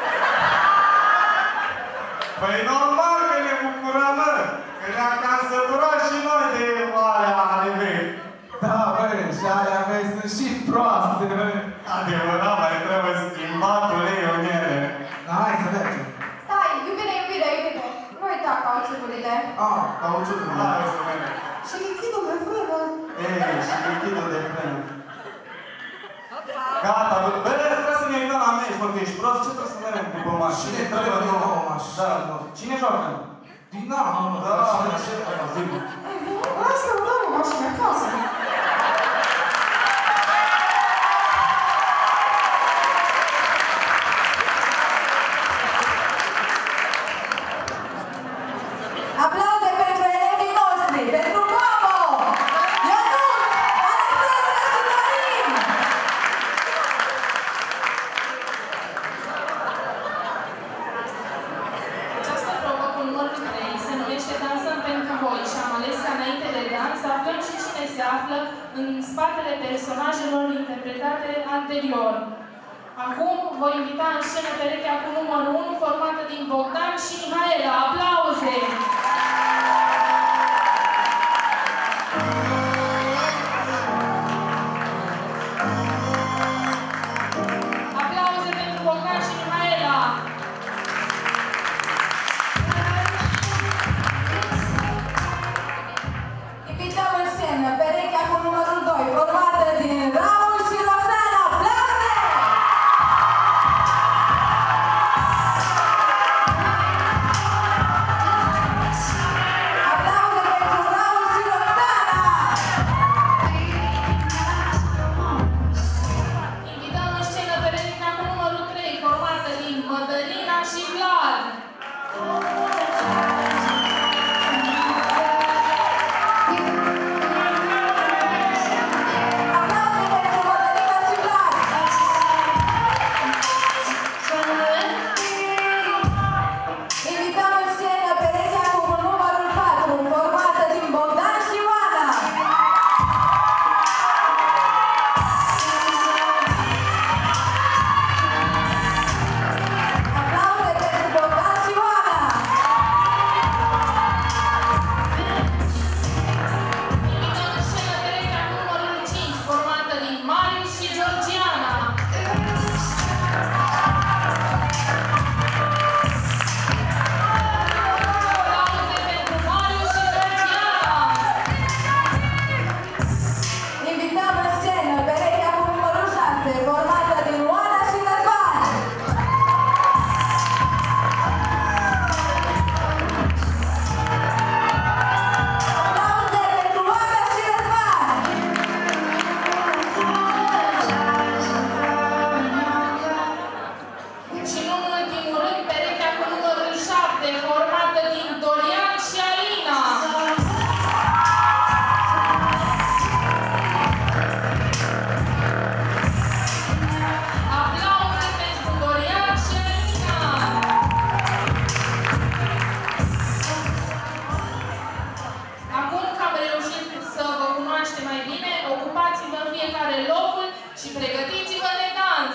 Păi normal că ne bucurăm, mă, că ne-am cam săturat și noi de alea ale mei. Da, băi, și alea mei sunt și proaste, băi. Adevărat, mai trebuie schimbat ulei în ele. Da, hai să mergem. Stai, iubire, iubire, iubire. Nu uita cauciucurile. Ah, cauciucurile. Hai să mergem. Și lichidul de frână. Ei, și lichidul de frână. Gata, bă, trebuie să ne uităm la meci, mă, că ești prost, ce trebuie să mergem după mașină? Cine trebuie nouă mașină? Da, cine joacă? Dinamo, mă, da, da, ce trebuie, zic. Asta, da, o mașină acasă. Aplauze pentru elevii noștri, pentru Bobo, Ionuț, Alexandra și Dorin! Această probă cu numărul trei se numește Dansăm pentru voi și am ales ca înainte de dans să aflăm și cine se află în spatele personajelor interpretate anterior. Acum voi invita în scenă perechea cu numărul unu formată din Bogdan și Mihaela. Aplauze! Aplauze pentru Bogdan și Mihaela! Invităm în scenă perechea cu numărul doi, formată din Raul și Roxana. Aplauze! Aplauze pentru Raul și Roxana! Invităm în scenă perechea cu numărul trei, formată din Mădălina și Vlad. Aplauze pentru Mădălina și Vlad! Invităm în scenă perechea cu numărul patru, formată din Bogdan și Oana. Aplauze pentru Bogdan și Oana! Invităm în scenă perechea cu numărul cinci, formată din Marius și Georgiana. Aplauze pentru Marius și Georgiana. Invităm în scenă perechea cu numărul șase, formată din Oana și Răzvan. Aplauze pentru Oana și Răzvan. Și nu în ultimul rând, perechea cu numărul șapte, formată din Dorian și Alina. Aplauze pentru Dorian și Alina. Acum că am reușit să vă cunoaștem mai bine, ocupați-vă în fiecare locul și pregătiți-vă de dans.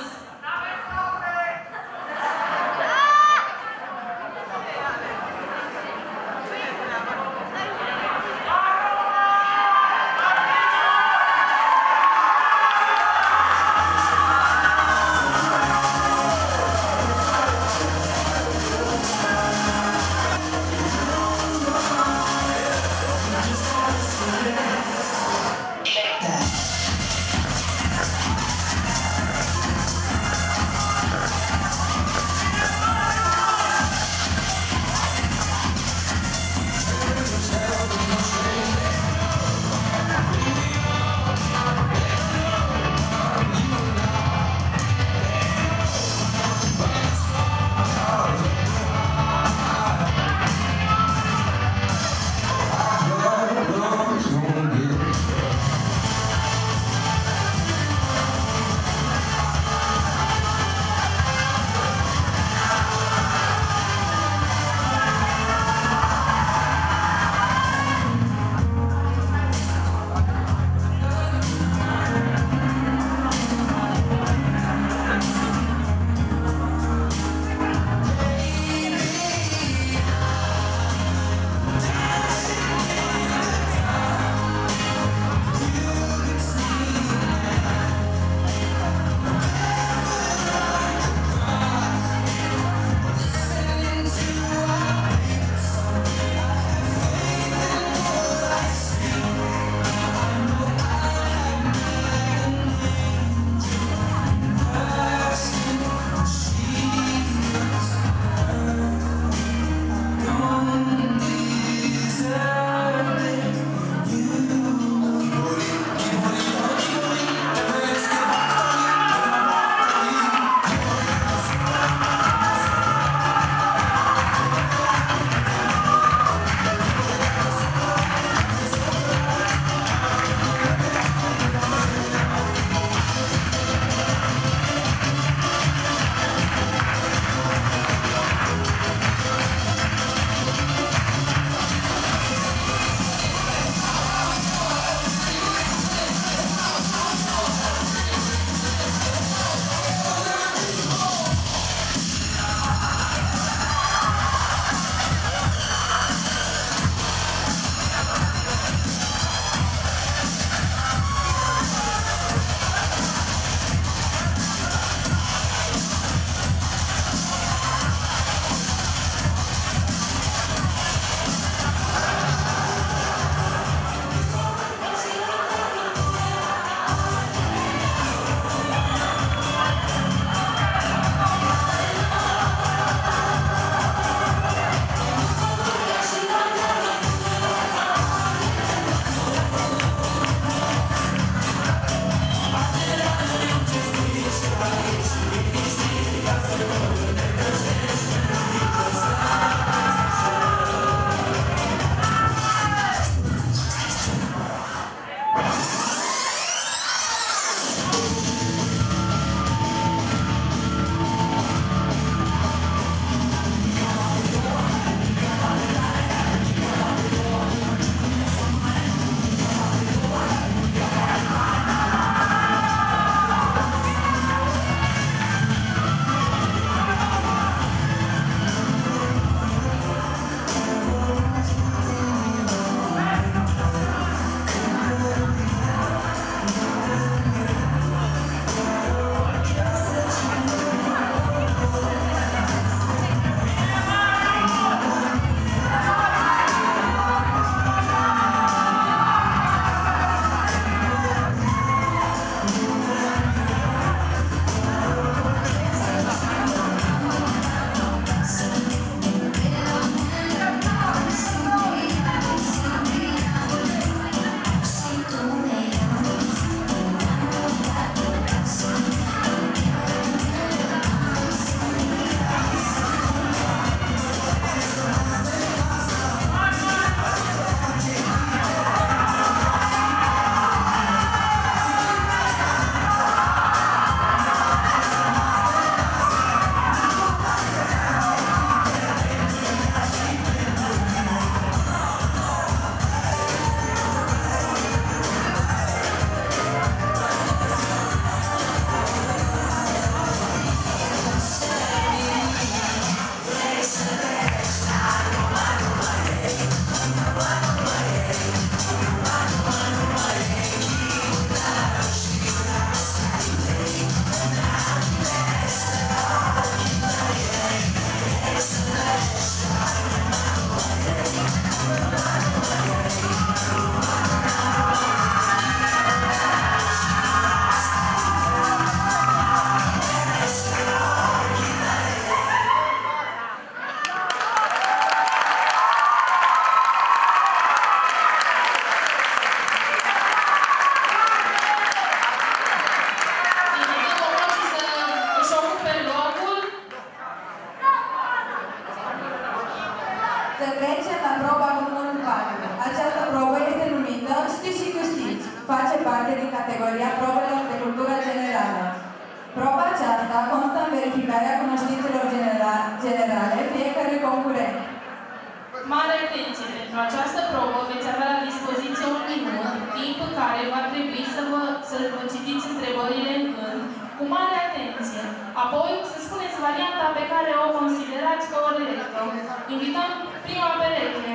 Să trecem la proba cu numărul patru. Această probă este numită Știi și câștigi. Face parte din categoria probelor de cultură generală. Proba aceasta constă în verificarea cunoștințelor generale fiecărui concurent. Mare atenție! Pentru această probă veți avea la dispoziție un minut, timp în care va trebui să vă, să vă citiți întrebările în gând, cu mare atenție. Apoi să spuneți varianta pe care o considerați corectă. Invităm prima pereche.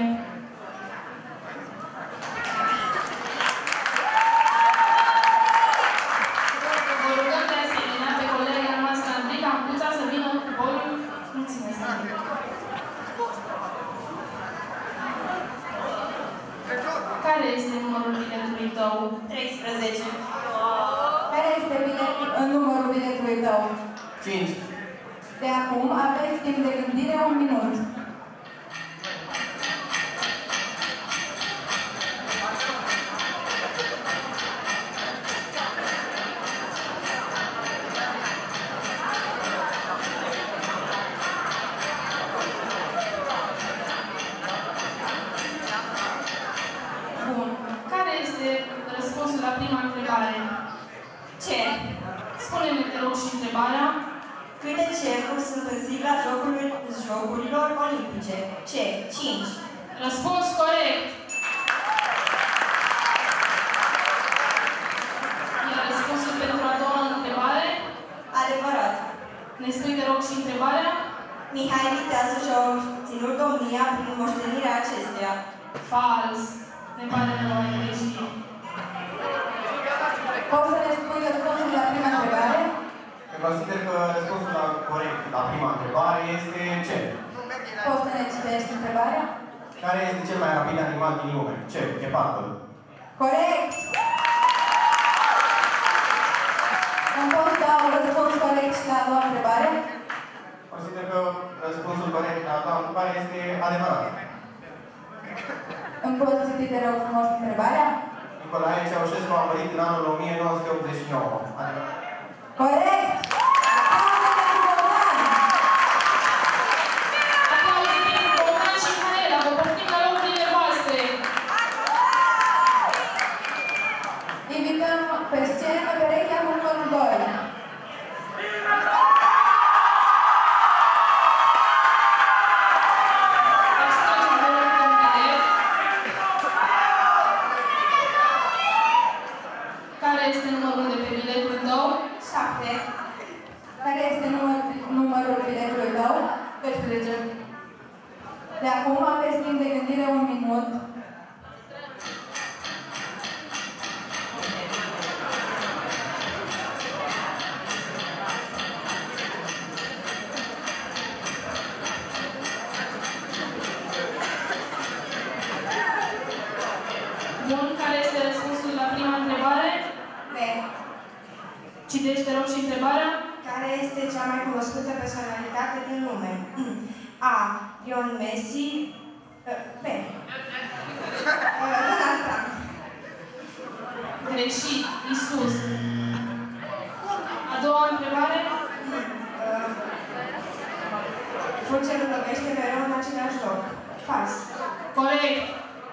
Vă rugăm de asemenea pe colega noastră Andrica Ampuța să vină cu bolul. Mulțumesc! Care este numărul biletului tău? treisprezece. Care este bilet, numărul biletului tău? cinci. De acum aveți timp de gândire un minut. Bun. Care este răspunsul la prima întrebare? Ce? Spune-ne, te rog, și întrebarea. Câte cercuri sunt în sigla Jocurilor Olimpice? Ce? cinci. Răspuns corect. Iar răspunsul pentru a doua întrebare? Adevărat. Ne spui, te rog, și întrebarea? Mihai Viteazul și-a ținut domnia prin moștenirea acesteia. Fals. Ne pare rău, ai greșit. Poți să ne spui răspunsul la prima întrebare? Consider că răspunsul la corect la prima întrebare este ce? Poți să ne citești întrebarea? Care este cel mai rapid animal din lume? Ce? Ghepardul. Corect! Îmi poți da un răspuns corect și la a doua întrebare? Consider că răspunsul corect la a doua întrebare este adevărat. Îmi poți citi, te rog frumos, întrebarea? Nicolae Ceaușescu a murit în anul o mie nouă sute optzeci și nouă. Adevărat. Corect! Aplauze pentru Bogdan și Mihaela. Vă poftim la locurile voastre. Invităm pe scenă perechea cu numărul doi. Care este numărul de pe biletul tău? șapte. Care este număr, numărul biletului tău? doisprezece. De acum aveți timp de gândire un minut. Bun, care este răspunsul la prima întrebare? B. Citește, te rog, și întrebarea. Care este cea mai cunoscută personalitate din lume? A. Ion Messi. B. Donald Trump. Greșit. Isus. A doua întrebare. Fulgerul lovește mereu în același loc. Fals. Corect.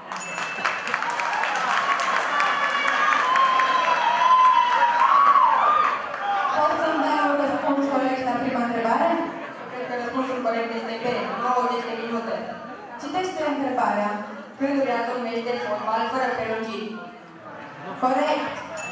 Poți să-mi dai un răspuns corect la prima întrebare? Cred că răspunsul corect este B. nouăzeci de minute. Citește întrebarea. Când durează un meci de fotbal fără prelungiri? Corect.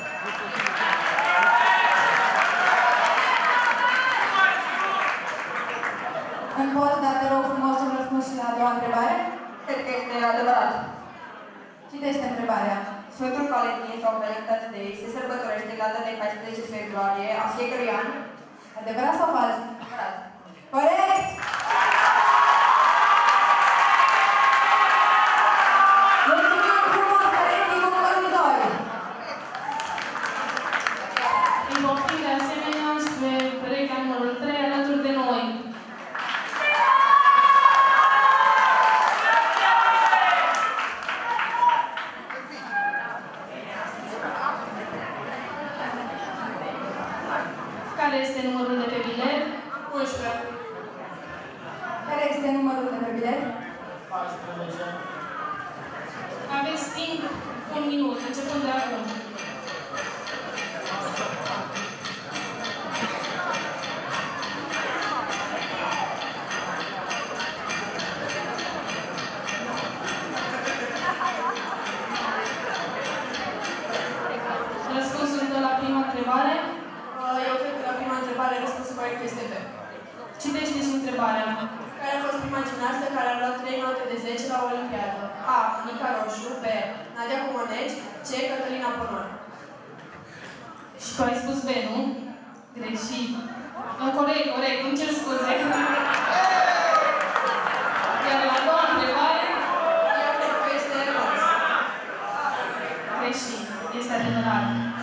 Îmi poți da, te rog frumos, un răspuns și la a doua întrebare? Cred că este adevărat. Citește întrebarea. Sfântul Valentin sau Valentine's Day se sărbătorește în data de paisprezece februarie a fiecărui an. Adevărat sau fals? Adevărat. Corect! Mulțumim frumos, Valentin, cu numărul doi. Îi poftim de asemenea și pe perechea numărul trei alături de noi. Care este numărul de pe bilet? unsprezece. Care este numărul de pe bilet? paisprezece. Aveți timp un minut, începând de acum. Răspunsul de la prima întrebare? Eu cred că la prima întrebare răspunsul corect este B. Citește și întrebarea. Care a fost prima gimnastă care a luat trei note de zece la Olimpiadă? A. Monica Roșu. B. Nadia Comăneci. C. Cătălina Ponor. Și tu ai spus B, nu? Greșit. No, corect, corect, îmi cer scuze. Iar la a doua întrebare? Eu cred că este fals. Greșit. Este adevărat.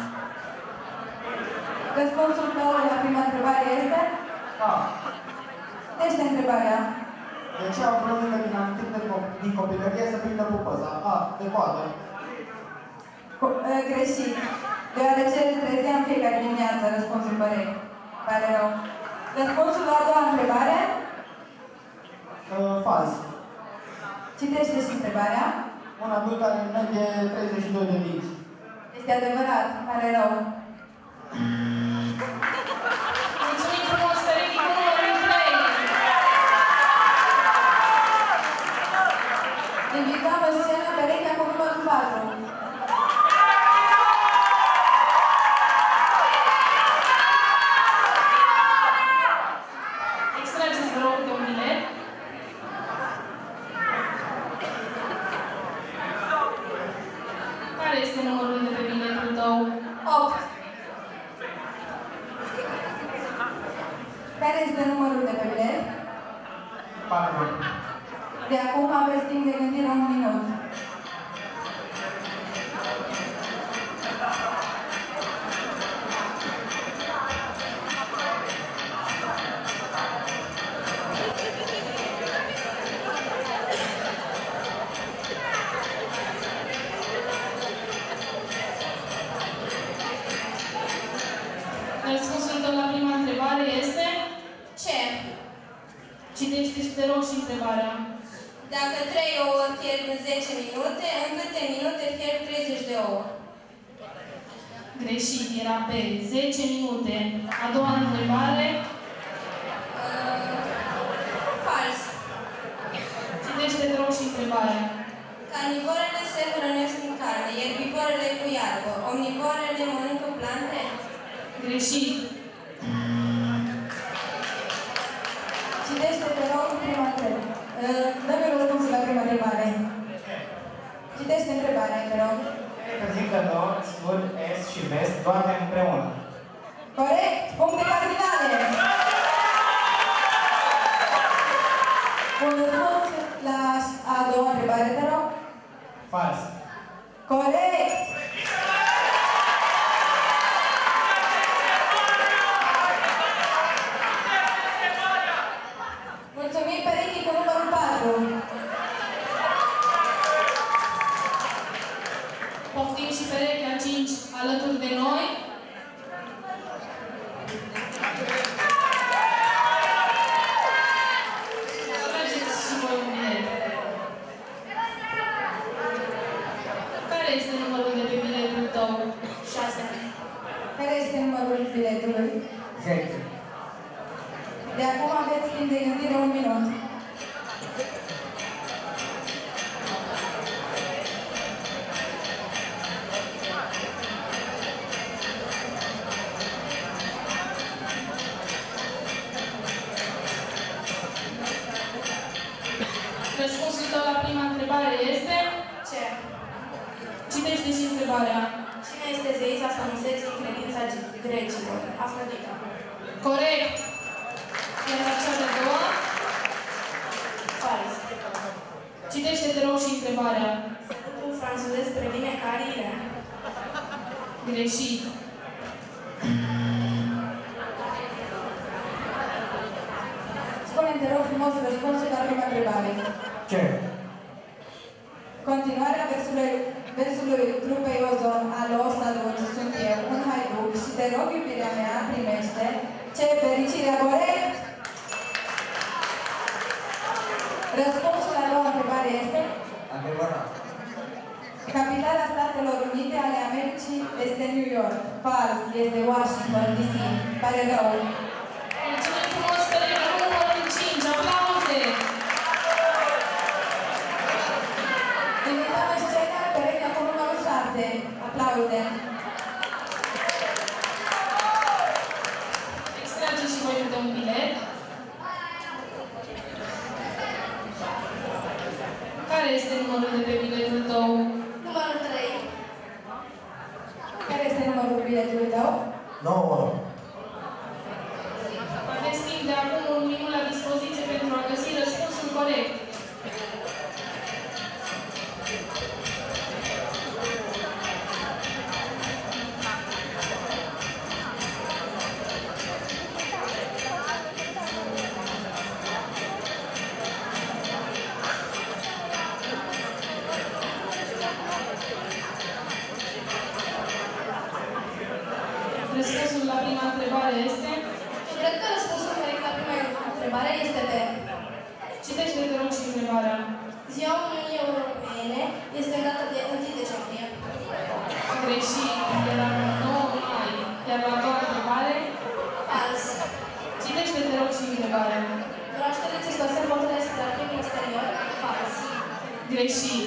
Răspunsul tău la prima întrebare este? Da. Este întrebarea. De ce au vrut încă din amintiri de co din copilărie să prindă pupăza? A. De coadă. Co- uh, greșit. Deoarece îl trezeam fiecare dimineață, răspunsul corect. Pare rău. Răspunsul la a doua întrebare? Uh, fals. Citește și întrebarea. Un adult are în medie treizeci și doi de litri. Este adevărat. Pare rău. Mulțumim frumos, Perechi, cu numărul trei. Invităm în scenă Perechea cu numărul patru. Extrageți, vă rog, de un bilet. Care este numărul de pe biletul tău? opt. Care este numărul de pe bilet? patru. De acum aveți timp de gândire un minut. Răspunsul tău la prima întrebare este? Ce? Citește și te rog și întrebarea. Dacă trei ouă fierb în zece minute, în câte minute fierb treizeci de ouă? Greșit, era pe zece minute. A doua întrebare. Uh, fals. Citește, te rog, și întrebarea. Carnivorele se hrănesc cu carne, ierbivorele cu iarbă, omnivorele mănâncă plante? Greșit. Citește, te rog, prima întrebare. Uh, Dă-mi răspunsul la prima întrebare. Citește întrebarea, te rog. Reprezintă nord, sud, est și vest, toate împreună. Corect! Puncte cardinale! Un răspuns la a doua întrebare, te rog. Fals. Corect! Mulțumim, Perechi, cu numărul patru. Poftim și perechea cinci alături de noi. Trageți și voi un bilet. Care este numărul de pe biletul tău? șase. Care este numărul biletului? zece. De acum aveți timp de gândire un minut. Răspunsul tău la prima întrebare este? Ce? Citește și întrebarea. Cine este zeița frumuseții în credința grecilor? Afrodita. Corect! Iar la cea de doua? Fals. Citește, te rog, și întrebarea. Sărutul franțuzez previne cariile. Greșit. Spune-mi, te rog frumos, răspunsul la prima întrebare. Ce? Continuarea versului, versului trupei Ozon, alo, salut, sunt eu, un haiduc și te rog, iubirea mea, primește. Ce fericire, corect! Răspunsul la a doua întrebare întrebare este? Adevărat. Capitala Statelor Unite ale Americii este New York. Fals, este Washington D C. Pare rău. Mulțumim frumos, Pereche, cu numărul cinci. Aplauze! Invităm în scenă Pereche cu numărul șase. Aplauze. Extrageți și voi câte un bilet. Care este numărul de pe biletul tău? Numărul trei. Care este numărul biletului tău? nouă. Aveți timp de acum un minut la dispoziție pentru a găsi răspunsul corect. Răspunsul la prima întrebare este... Cred că răspunsul corect la prima întrebare este B. Citește, te rog, și întrebarea. Ziua Uniunii Europene este în data de întâi decembrie. Greșit, era nouă mai. Iar la a doua întrebare? Fals. Citește, te rog, și întrebarea. Cunoașterea țestor se potrivesc de la primul exterior? Fals. Greșit.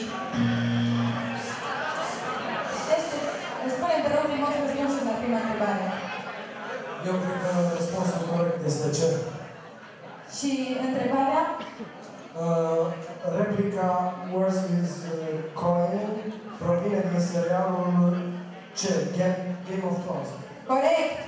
Spune, te rog, frumos răspunsul la prima întrebare. Eu cred că răspunsul corect este C. Și întrebarea? Uh, replica Where's His uh, Coin provine din serialul C, Game, Game of Thrones. Corect!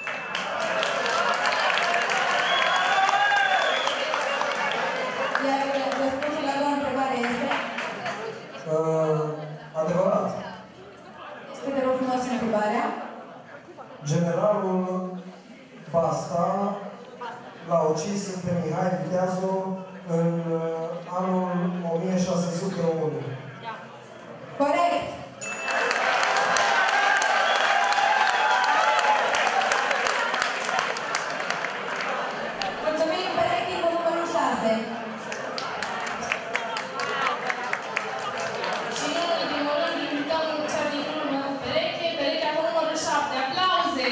Iar răspunsul la a doua întrebare este? Uh, adevărat. Este, te rog frumos, întrebarea. Generalul Basta l-a ucis pe Mihai Viteazu în uh, anul o mie șase sute unu. Corect! Mulțumim, Pereche, cu numărul șase. Și nu în ultimul rând, invităm în cea din urmă Pereche, Perechea cu numărul șapte. Aplauze!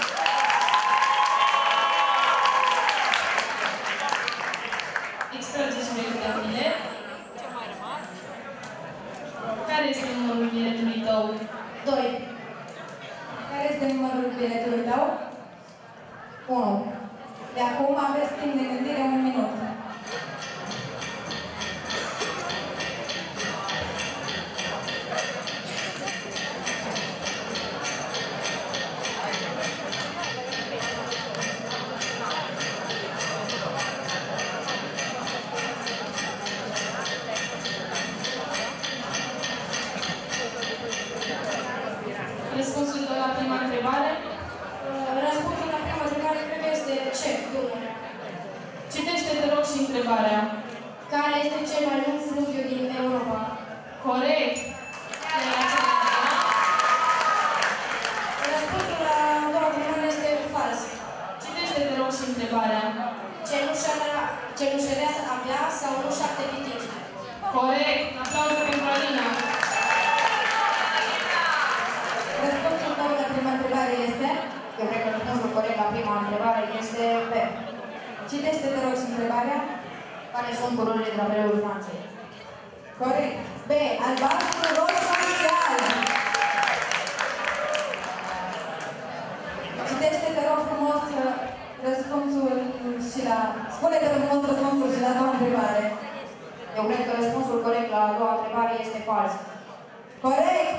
Extrageți și vechi de bilet. Care este numărul biletului tău? doi. Care este numărul biletului tău? unu. De acum aveți timp de gândire un minut. Răspunsul de la prima întrebare? Răspunsul la prima întrebare cred că este C. Citește, te rog, și întrebarea. Care este cel mai lung fluviu din Europa? Corect! Răspunsul la a doua întrebare este fals. Citește, te rog, și întrebarea. Cenușăreasa avea sau nu șapte pitici? Corect! Aplauze pentru Alina! Răspunsul tău la prima întrebare este? Eu cred că răspunsul corect la prima întrebare este B. Citește, te rog, și întrebarea. Care sunt culorile drapelului Franței? Corect. B. Albastru, roșu și alb. Citește, te rog frumos, răspunsul și la... Spune, te rog frumos, răspunsul și la a doua întrebare. Eu cred că răspunsul corect la a doua întrebare este fals. Corect!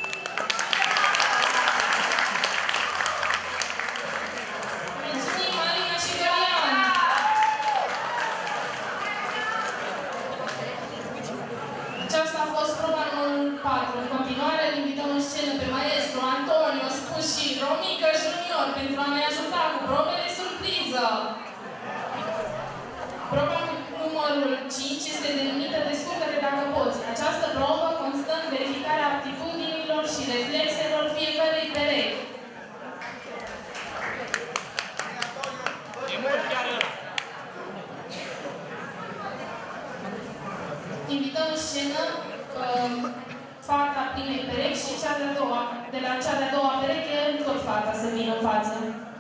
Mulțumim, Alina și Dorian! Aceasta a fost proba numărul patru. În continuare, îl invităm în scenă pe maestru Antonio Spuși Romică Junior pentru a ne ajuta cu probele surpriză. Proba numărul cinci este denumită Descurcă-te dacă poți. Această probă constă în verificarea aptitudinilor și reflexelor fiecărei perechi. invităm în scenă uh, fata primei perechi și cea de-a doua, de la cea de-a doua pereche, tot fata să vină în față.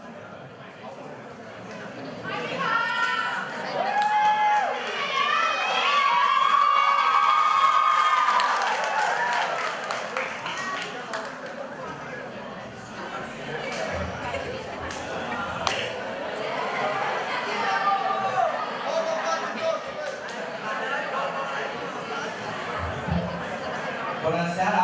Bună seara!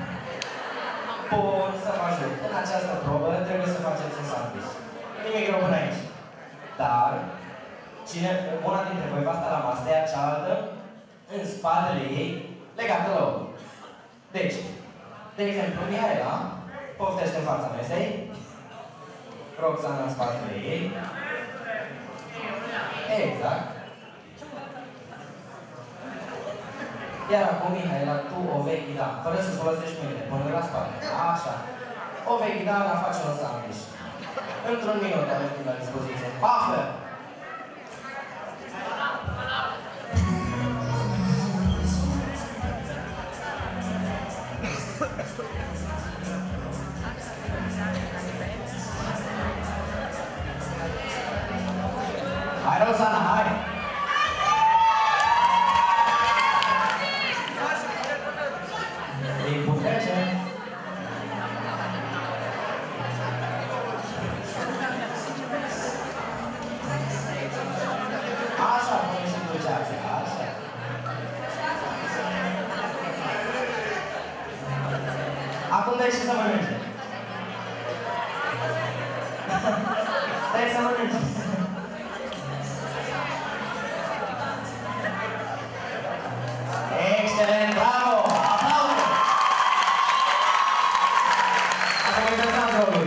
Pot să vă ajut. În această probă trebuie să faceți un sandwich. Nimic greu până aici. Dar, cine, una dintre voi va sta la masă, iar cealaltă, în spatele ei, legată la ou. Deci, de exemplu, Mihaela poftește în fața mesei, Roxana în spatele ei. Exact. Iar acum, Mihaela, tu o vei ghida, fără să folosești mâinile, până la spate. Așa. O vei ghida la face un sandwich. Într-un minut aveți timp la dispoziție. Pafă! Hai, Roxana, hai! Timpul trece. Așa, pune și dulceața, așa. Acum dai și să mănânci. Dai să mănânci. Excelent, bravo! Aplauze! Acum îi dăm rolul.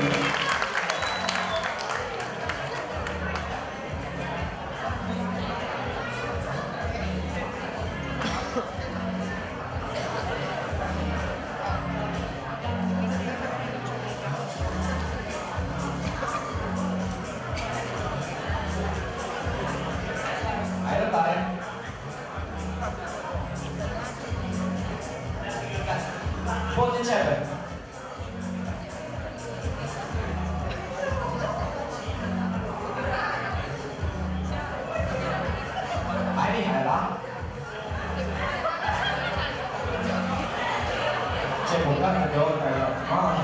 Hai răbdare! Poți începe. Hai, Mihaela. Ce bucată de ori ai luat. Mamă.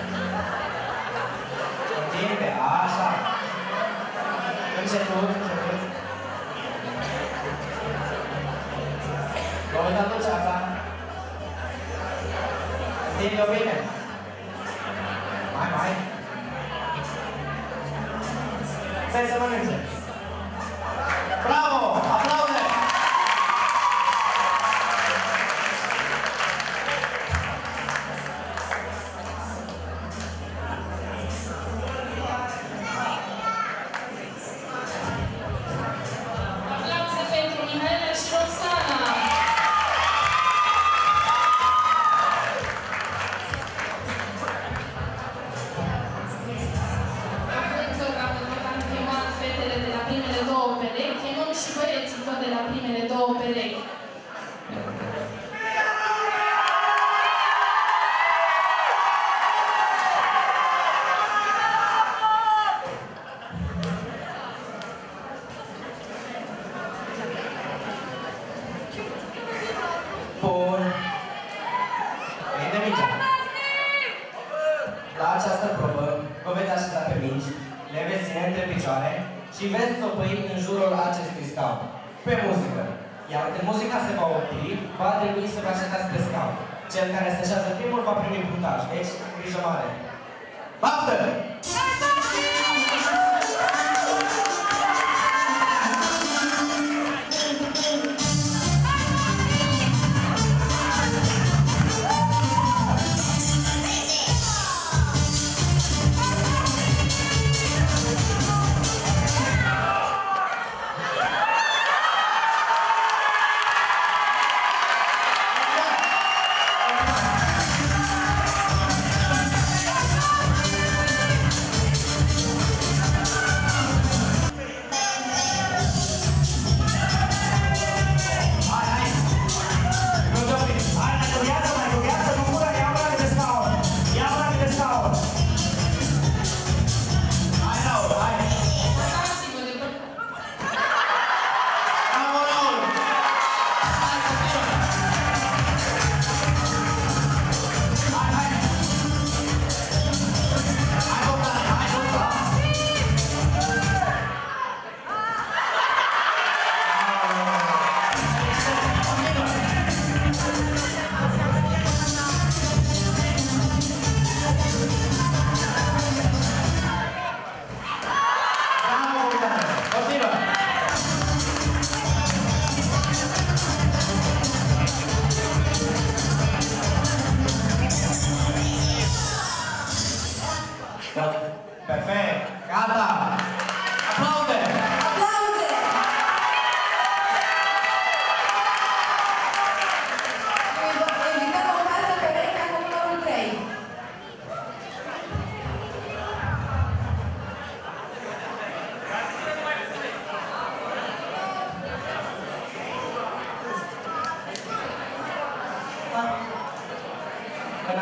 Întinde, așa. Încetut, încetut. Vă uitați dulceața. Întinde-o bine. Mai, mai. Stai să mănânce. Bravo! Aplauze! Aplauze pentru Mihaela și Roxana! Am chemat fetele de la primele două perechi, chemăm și băieții tot de la primele două perechi. Bun. Bine, mingea. La această probă, vă veți așeza pe mingi, le veți ține între picioare și veți stopăi în jurul acestui scaun, pe muzică. Iar când muzica se va opri, va trebui să vă așezați pe scaun. Cel care se așează primul va primi punctaj, deci grijă mare. Baftă!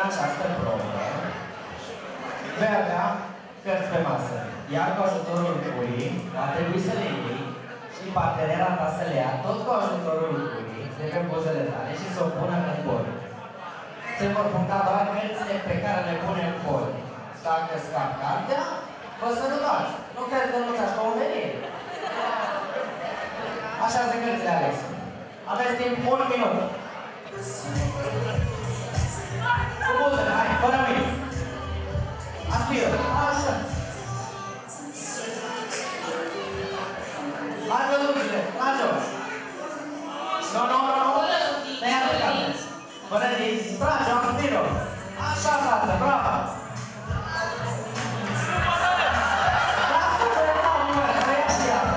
această probă vei avea cărți pe masă, iar cu ajutorul curii va trebui să le iei și partenera ta să le ia tot cu ajutorul curii de pe buzele tale și să o pună în bol. Se vor puncta doar cărțile pe care le pune în bol. Dacă scap cartea, vă sărutați. Nu cred că nu ți-aș conveni. Așa se cărțile, Alex. Aveți timp un minut. Cu buzele, hai, fără mâini. Aspiră. Așa. Hai pe lucrurile, la jos. Nu, nu, nu, nu. Ne-ai aplicat. Fără dinți. Trage, aspiră. Așa, tată, bravo. Lasă-mă, nu, mă, să ia și ea.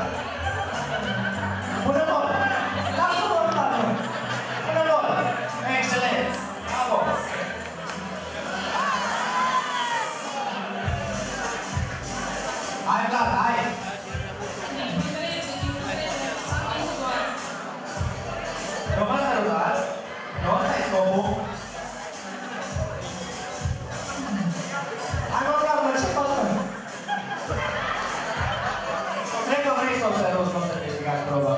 Până bol. Lasă-mă, tată. Până bol. Excelent. Bravo. Hai, Vlad, hai! Nu vă sărutați? Nu ăsta e scopul? Hai, mă, Vlad, mă, ce faci? Cred că vrei să o săruți, nu o să câștigați proba.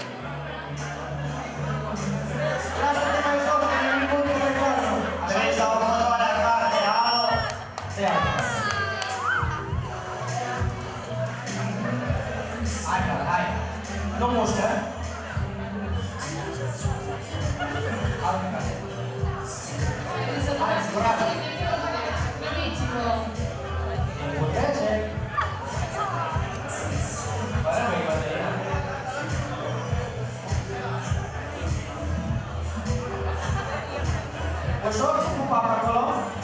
Lasă-te mai jos, că e micuțul pe clasă. Treci la următoarea carte, alo! Se ia. Hai, Vlad, hai! Nu mușcă! Altă carte. Hai, bravo! Timpul trece! Fără mâini, Cătălina! Ușor, cu papa acolo!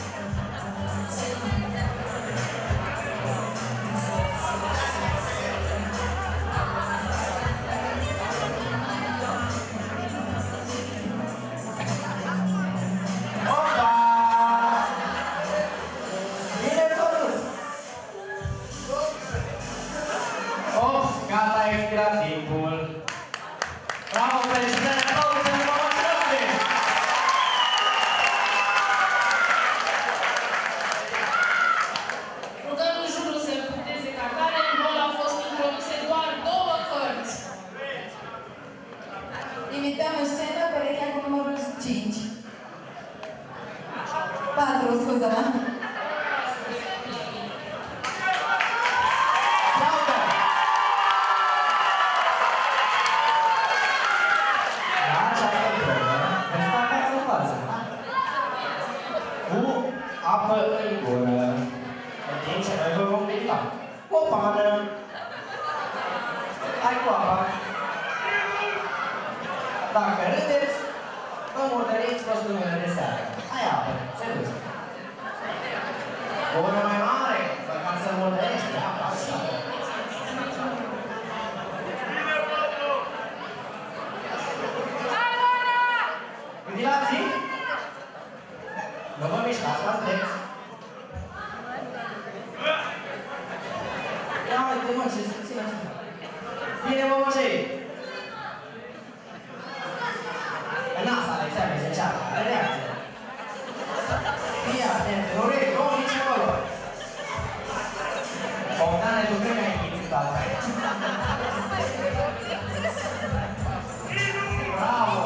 Timpul. Bravo, felicitări, aplauze pentru mama noastră! Rugăm în jurul să punteze ca tare, în bol au fost introduse doar două cărți. Invităm în scenă perechea cu numărul cinci. patru, scuză-mă. Apă în gură, în timp ce noi vă vom dicta. O pană. Hai cu apa. Dacă râdeți, vă murdăriți costumele de seară. Hai apă, se duce. Gură mai mare, măcar să murdărești de apa așa. Gândilați-i? Nu vă mișcați, v-ați drept. Ia uite, mă, ce se ține așa. Bine, mă, mă, ce-i? În asta, Alexandru, se ceară. Are reacție. Fii atent, nu rei, nu nici acolo. Bogdane, tu cred că ai înghițit asta. Bravo!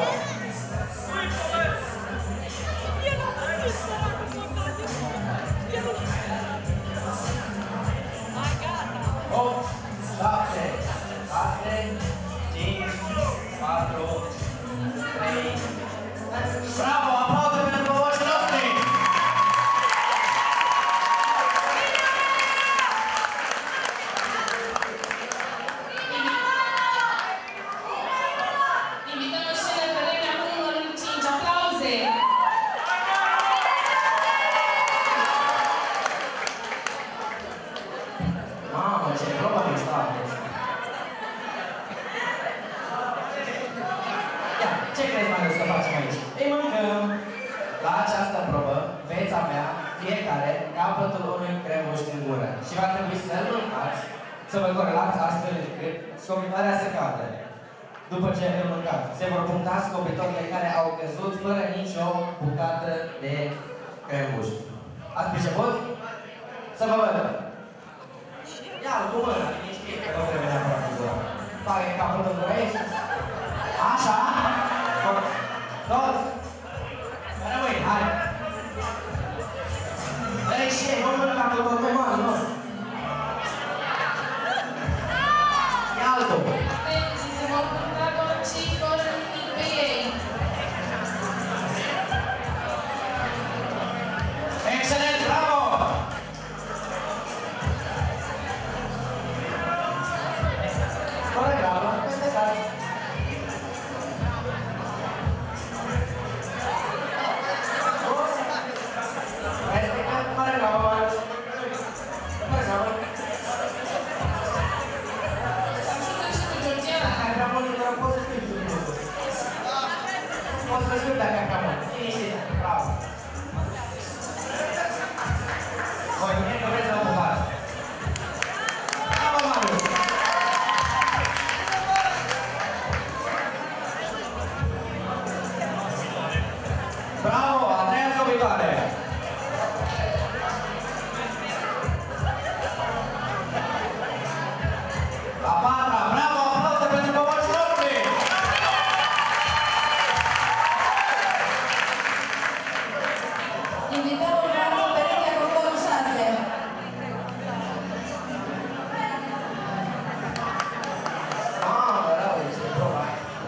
opt, șapte, șase, cinci, patru, trei. Bravo, aplauze pentru voștri noștri! Invităm în scenă perechea cu numărul cinci. Aplauze! Mamă, ce probă mișto aveți! Ia, ce crezi, Marius, că facem aici? Îi mâncăm! La această probă veți avea fiecare capătul unui cremuș în gură și va trebui să-l mâncați, să vă corelați astfel încât scopitoarea se cadă. După ce îl mâncați, se vor puncta scopitorile care au căzut fără nicio bucată de Crembuș. Ați priceput? Să vă văd. Ia-l cu mâna, liniștit, că nu trebuie neapărat cu gura. Pare capul în gură aici. Așa. Tot. Rămâi, hai. Dă-i și ei, mă mână capul tot mai mare, nu? Ia altul. Atenție, se vor purta doar cei fără nimic pe ei. Excelent, bravo! Fără grabă, peste care. Respectat, fără grabă, Marius. Fără grabă. Hai prea mult, dar poți să scrii tu. Poți să scrii dacă ai prea mult. Liniștit, bravo. Voi, nu că vreți să vă pupați. Bravo, Marius! Bravo, a treia sobitoare! A patra, bravo, aplauze pentru comoșii noștri! Invităm în față perechea cu numărul șase. Ah, bravo, este proba.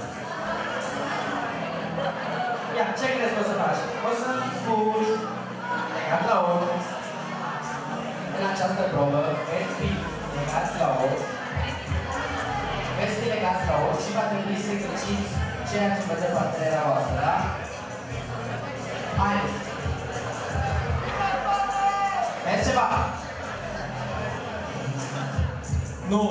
Ia, ce crezi că o să faci? O să spui legat la ochi. În această probă veți fi legați la ochi. Veți fi legați la ochi și va trebui să ghiciți ceea ce vă dă partenera voastră, da? Haideți! Vezi ceva? Nu!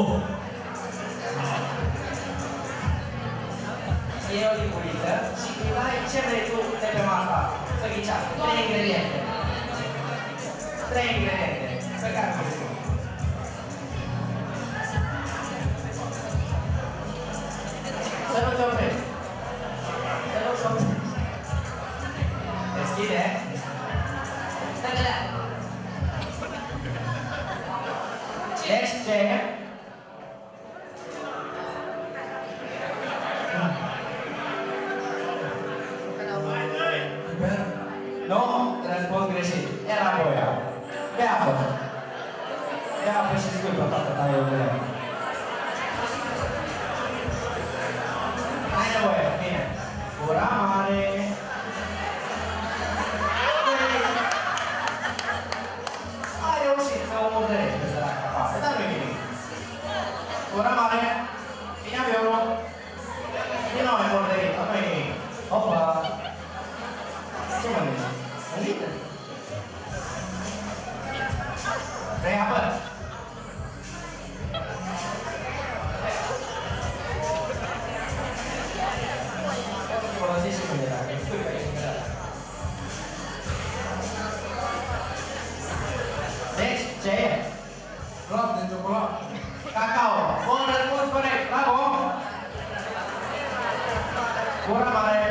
E o linguriță și îi dai ce vrei tu de pe masa să ghicească. Trei ingrediente. Trei ingrediente pe care vrei tu. Să nu te oprești. Să nu te oprești. Deschide. Dă-te-lea. Deci, ce e? Nu, răspuns greșit. Era boia. Bea apă. Bea apă și scuipă toată taiurile. N-ai nevoie, bine. Gura mare. Ai reușit să o murdărești pe săraca afară, dar nu-i nimic. Gura mare. Bine avionul. Din nou ai murdărit, nu-i nimic. Opa. Ce mănânci? Mănâncă? Vrei apă? Poți folosi și mâine dacă îmi spui că ești încărat. Deci, ce e? Lapte de ciocolată. Cacao. Bun răspuns corect. Bravo! Gura mare.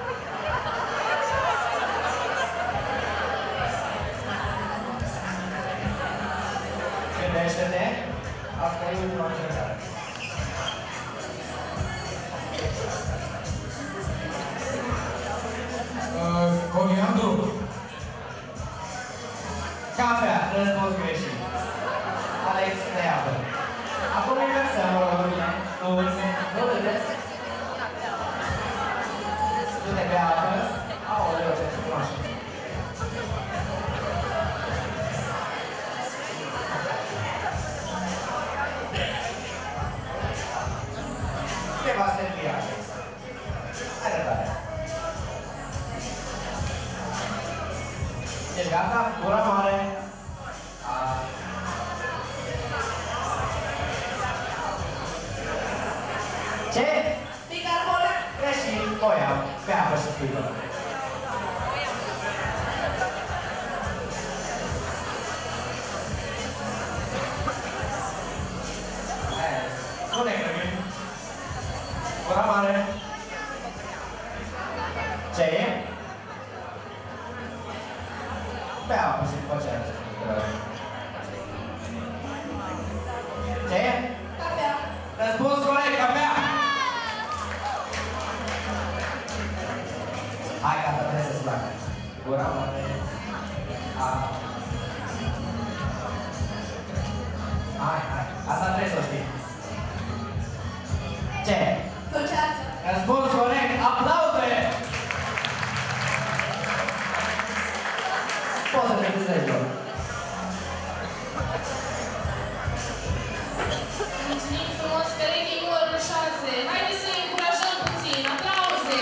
Gândește-te. Asta e ultima încercare. Uh, coriandru. Cafea. Răspuns greșit. Alex, de apă. Acum inversăm rolurile. Nu, nu vedeți? Du-te pe apă. Aoleu, ce frumoasă. Ce va servi Alex? Hai răbdare. Ești gata? Gura mare. A. Ce? Bicarbonat? Greșit. Oia, pe apă și scuipă. Nu ne grăbim. Gura mare. Ce e? Hai că asta trebuie să-ți placă. Gura mare. A. Hai, hai. Asta trebuie să o știi. Ce? Dulceață. Răspuns corect. Aplauze! Poți să te gândești, Lor. Mulțumim frumos perechii numărul șase. Haideți să-i încurajăm puțin. Aplauze!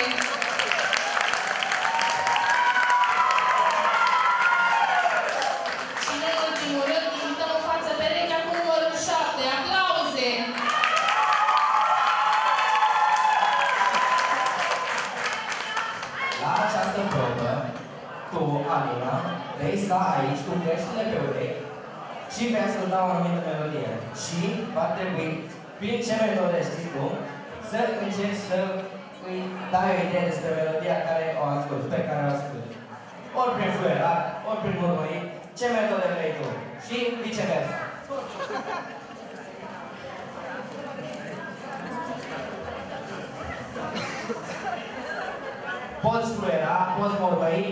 Și în ultimul rând, invităm în față perechea cu numărul șapte. Aplauze! La această probă, tu, Alina, vei sta aici cu creștile pe urechi și vei asculta o anumită melodie. Și va trebui, prin ce melodie știi tu, să încerci să îi dai o idee despre melodia care o asculti, pe care o asculti. Ori prin fluierat, ori prin murmurit, ce metode vrei tu. Și viceversa. Poți fluiera, poți murmări.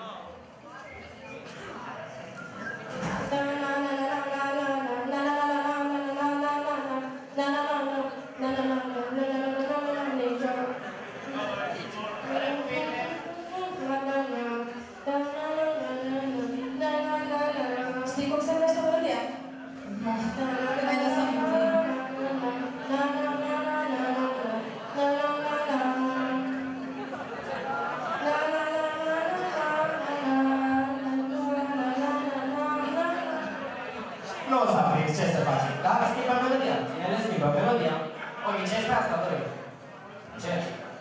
Știi cum se numește melodia? Când ai lăsat puțin. Nu o să apriți, ce să faci? Dar schimbă melodia. Ține-le schimbă melodia. Ok, ce ești pe asta, doi? Ce?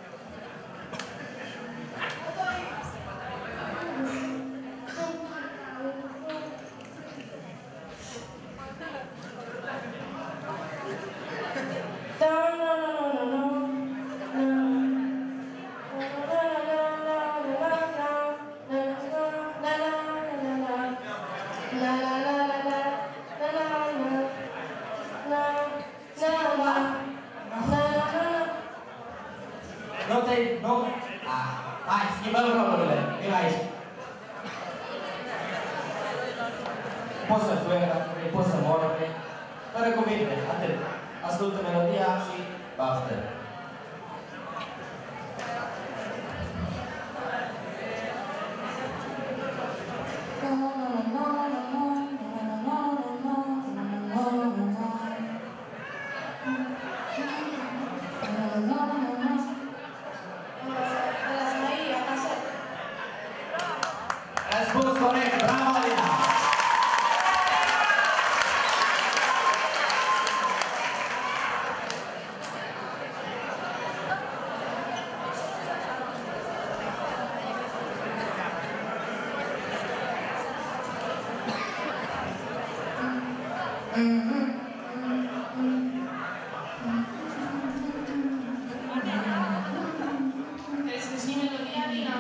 Nu te... nu? Ah, hai, schimbăm rolurile. Vino aici. Poți să fluieri dacă vrei, poți să morbi. Fără cuvinte, atât. Ascultă melodia și baftă. Răspuns corect, bravo, Alina! Vrei să știi melodia, Alina?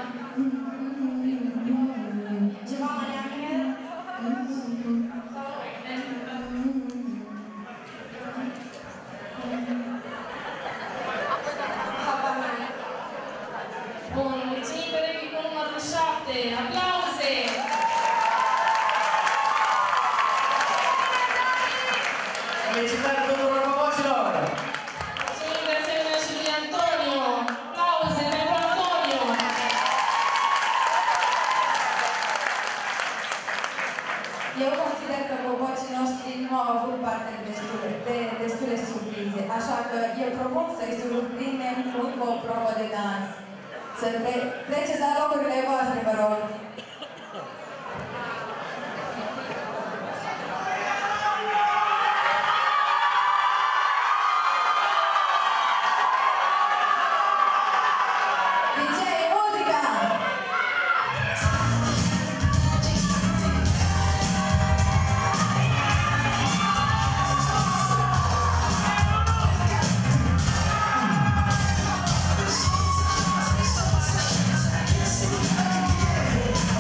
Ceva mai neamine? Bun, mulțumim perechii cu numărul șapte. Aplauze! Felicitări tuturor roboților! Mulțumim de asemenea și lui Antonio. Aplauze pentru Antonio! Eu consider că robocii noștri nu au avut parte de destule, de destule surprize, așa că eu propun să-i surprindem cu încă o probă de dans. Să tre treceți la locurile voastre, vă rog. D J, muzica! Yes,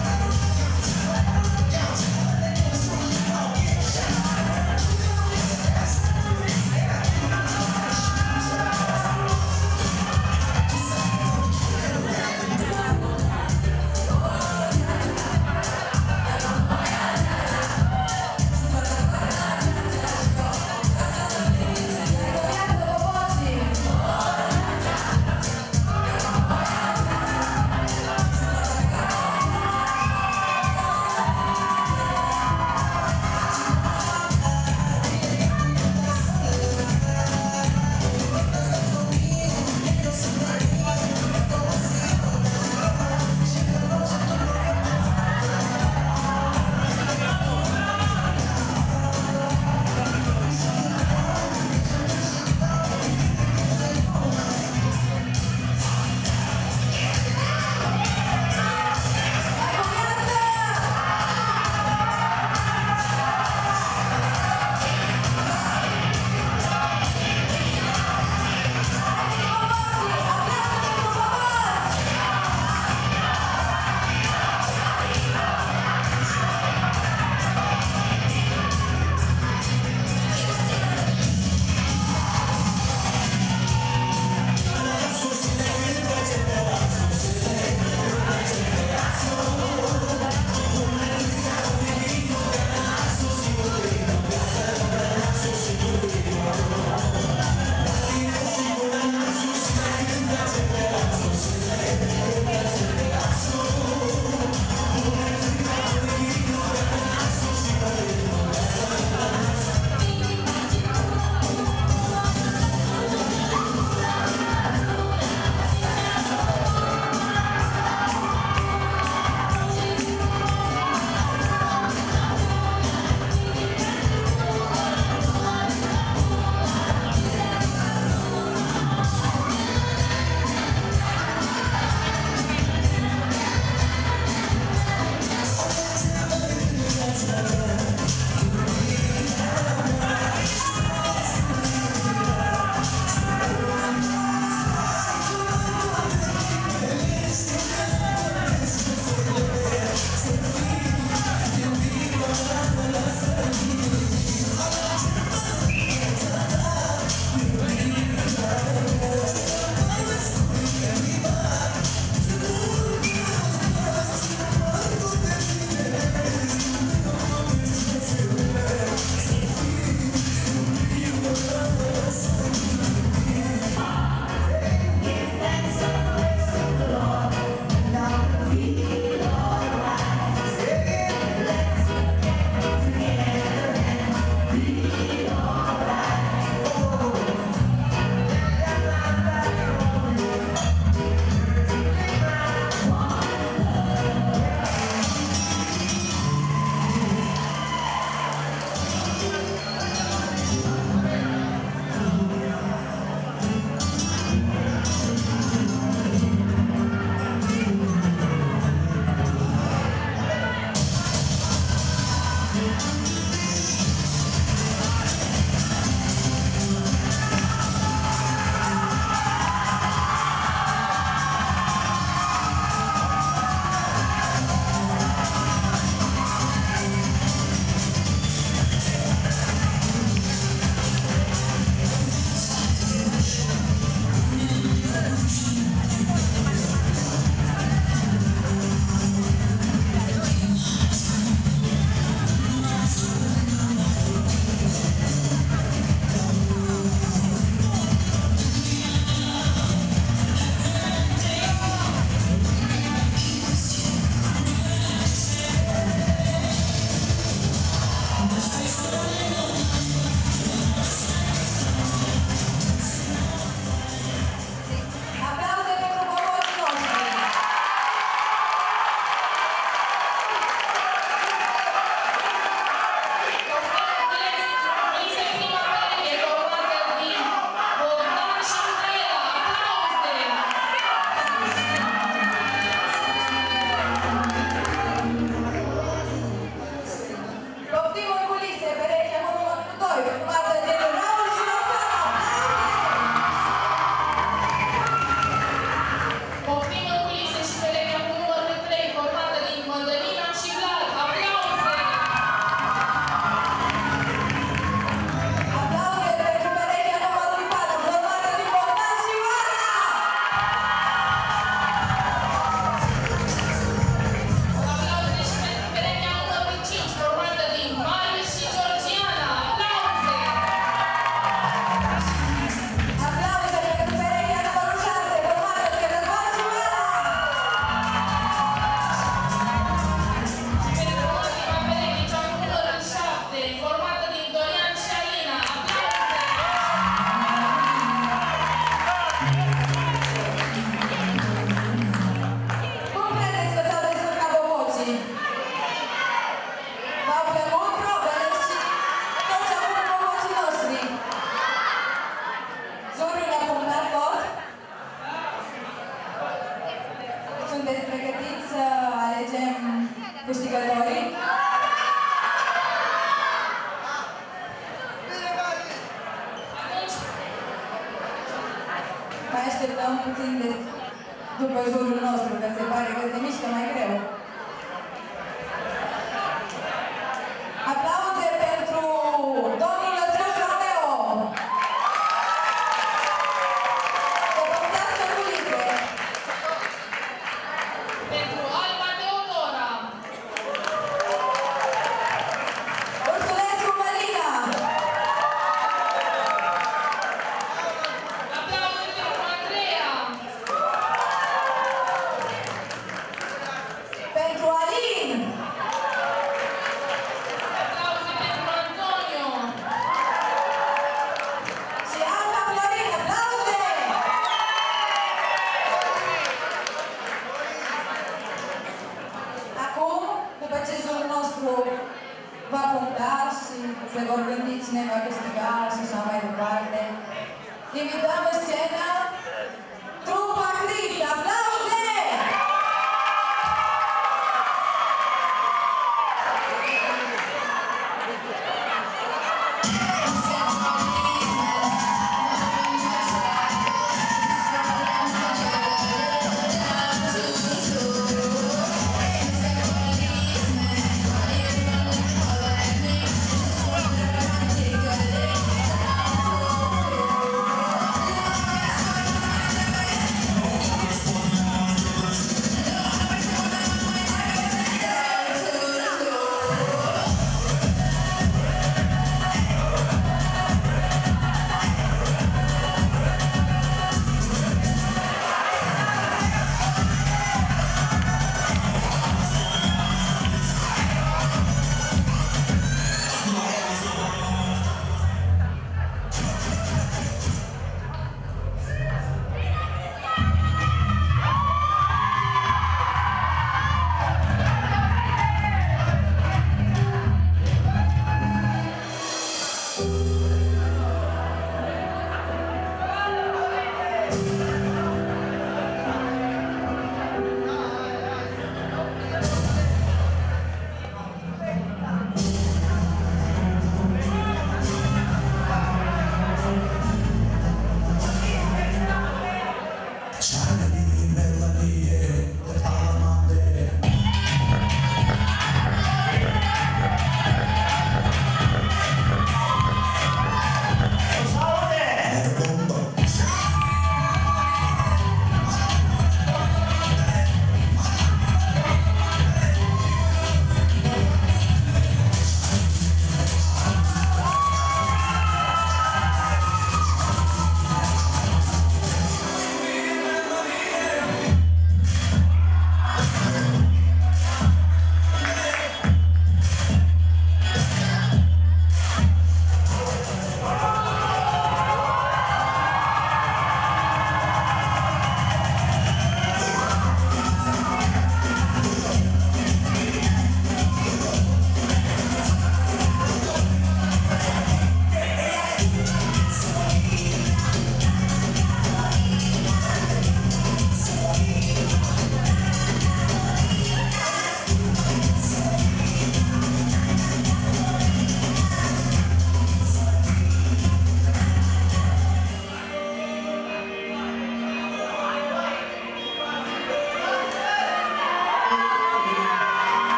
câștigătorii? Mai așteptăm puțin de după jurul nostru, că se pare că se mișcă mai greu. Aplauze pentru domnul Lăscuș Romeo! Să poftească culise! Pentru Alba Teodora! Ursulescu Mălina! Aplauze pentru Andreea! Pentru Alin! Aplauze pentru Antonio! Și Ana Florin, aplauze! Acum, după ce jurul nostru va puncta și se vor gândi cine va câștiga și așa mai departe, invităm în scenă trupa Cris, aplauze! Let's go.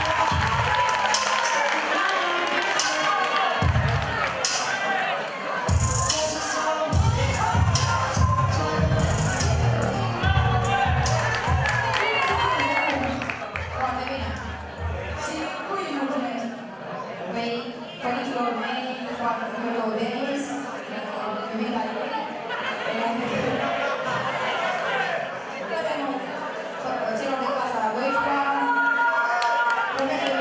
Profesor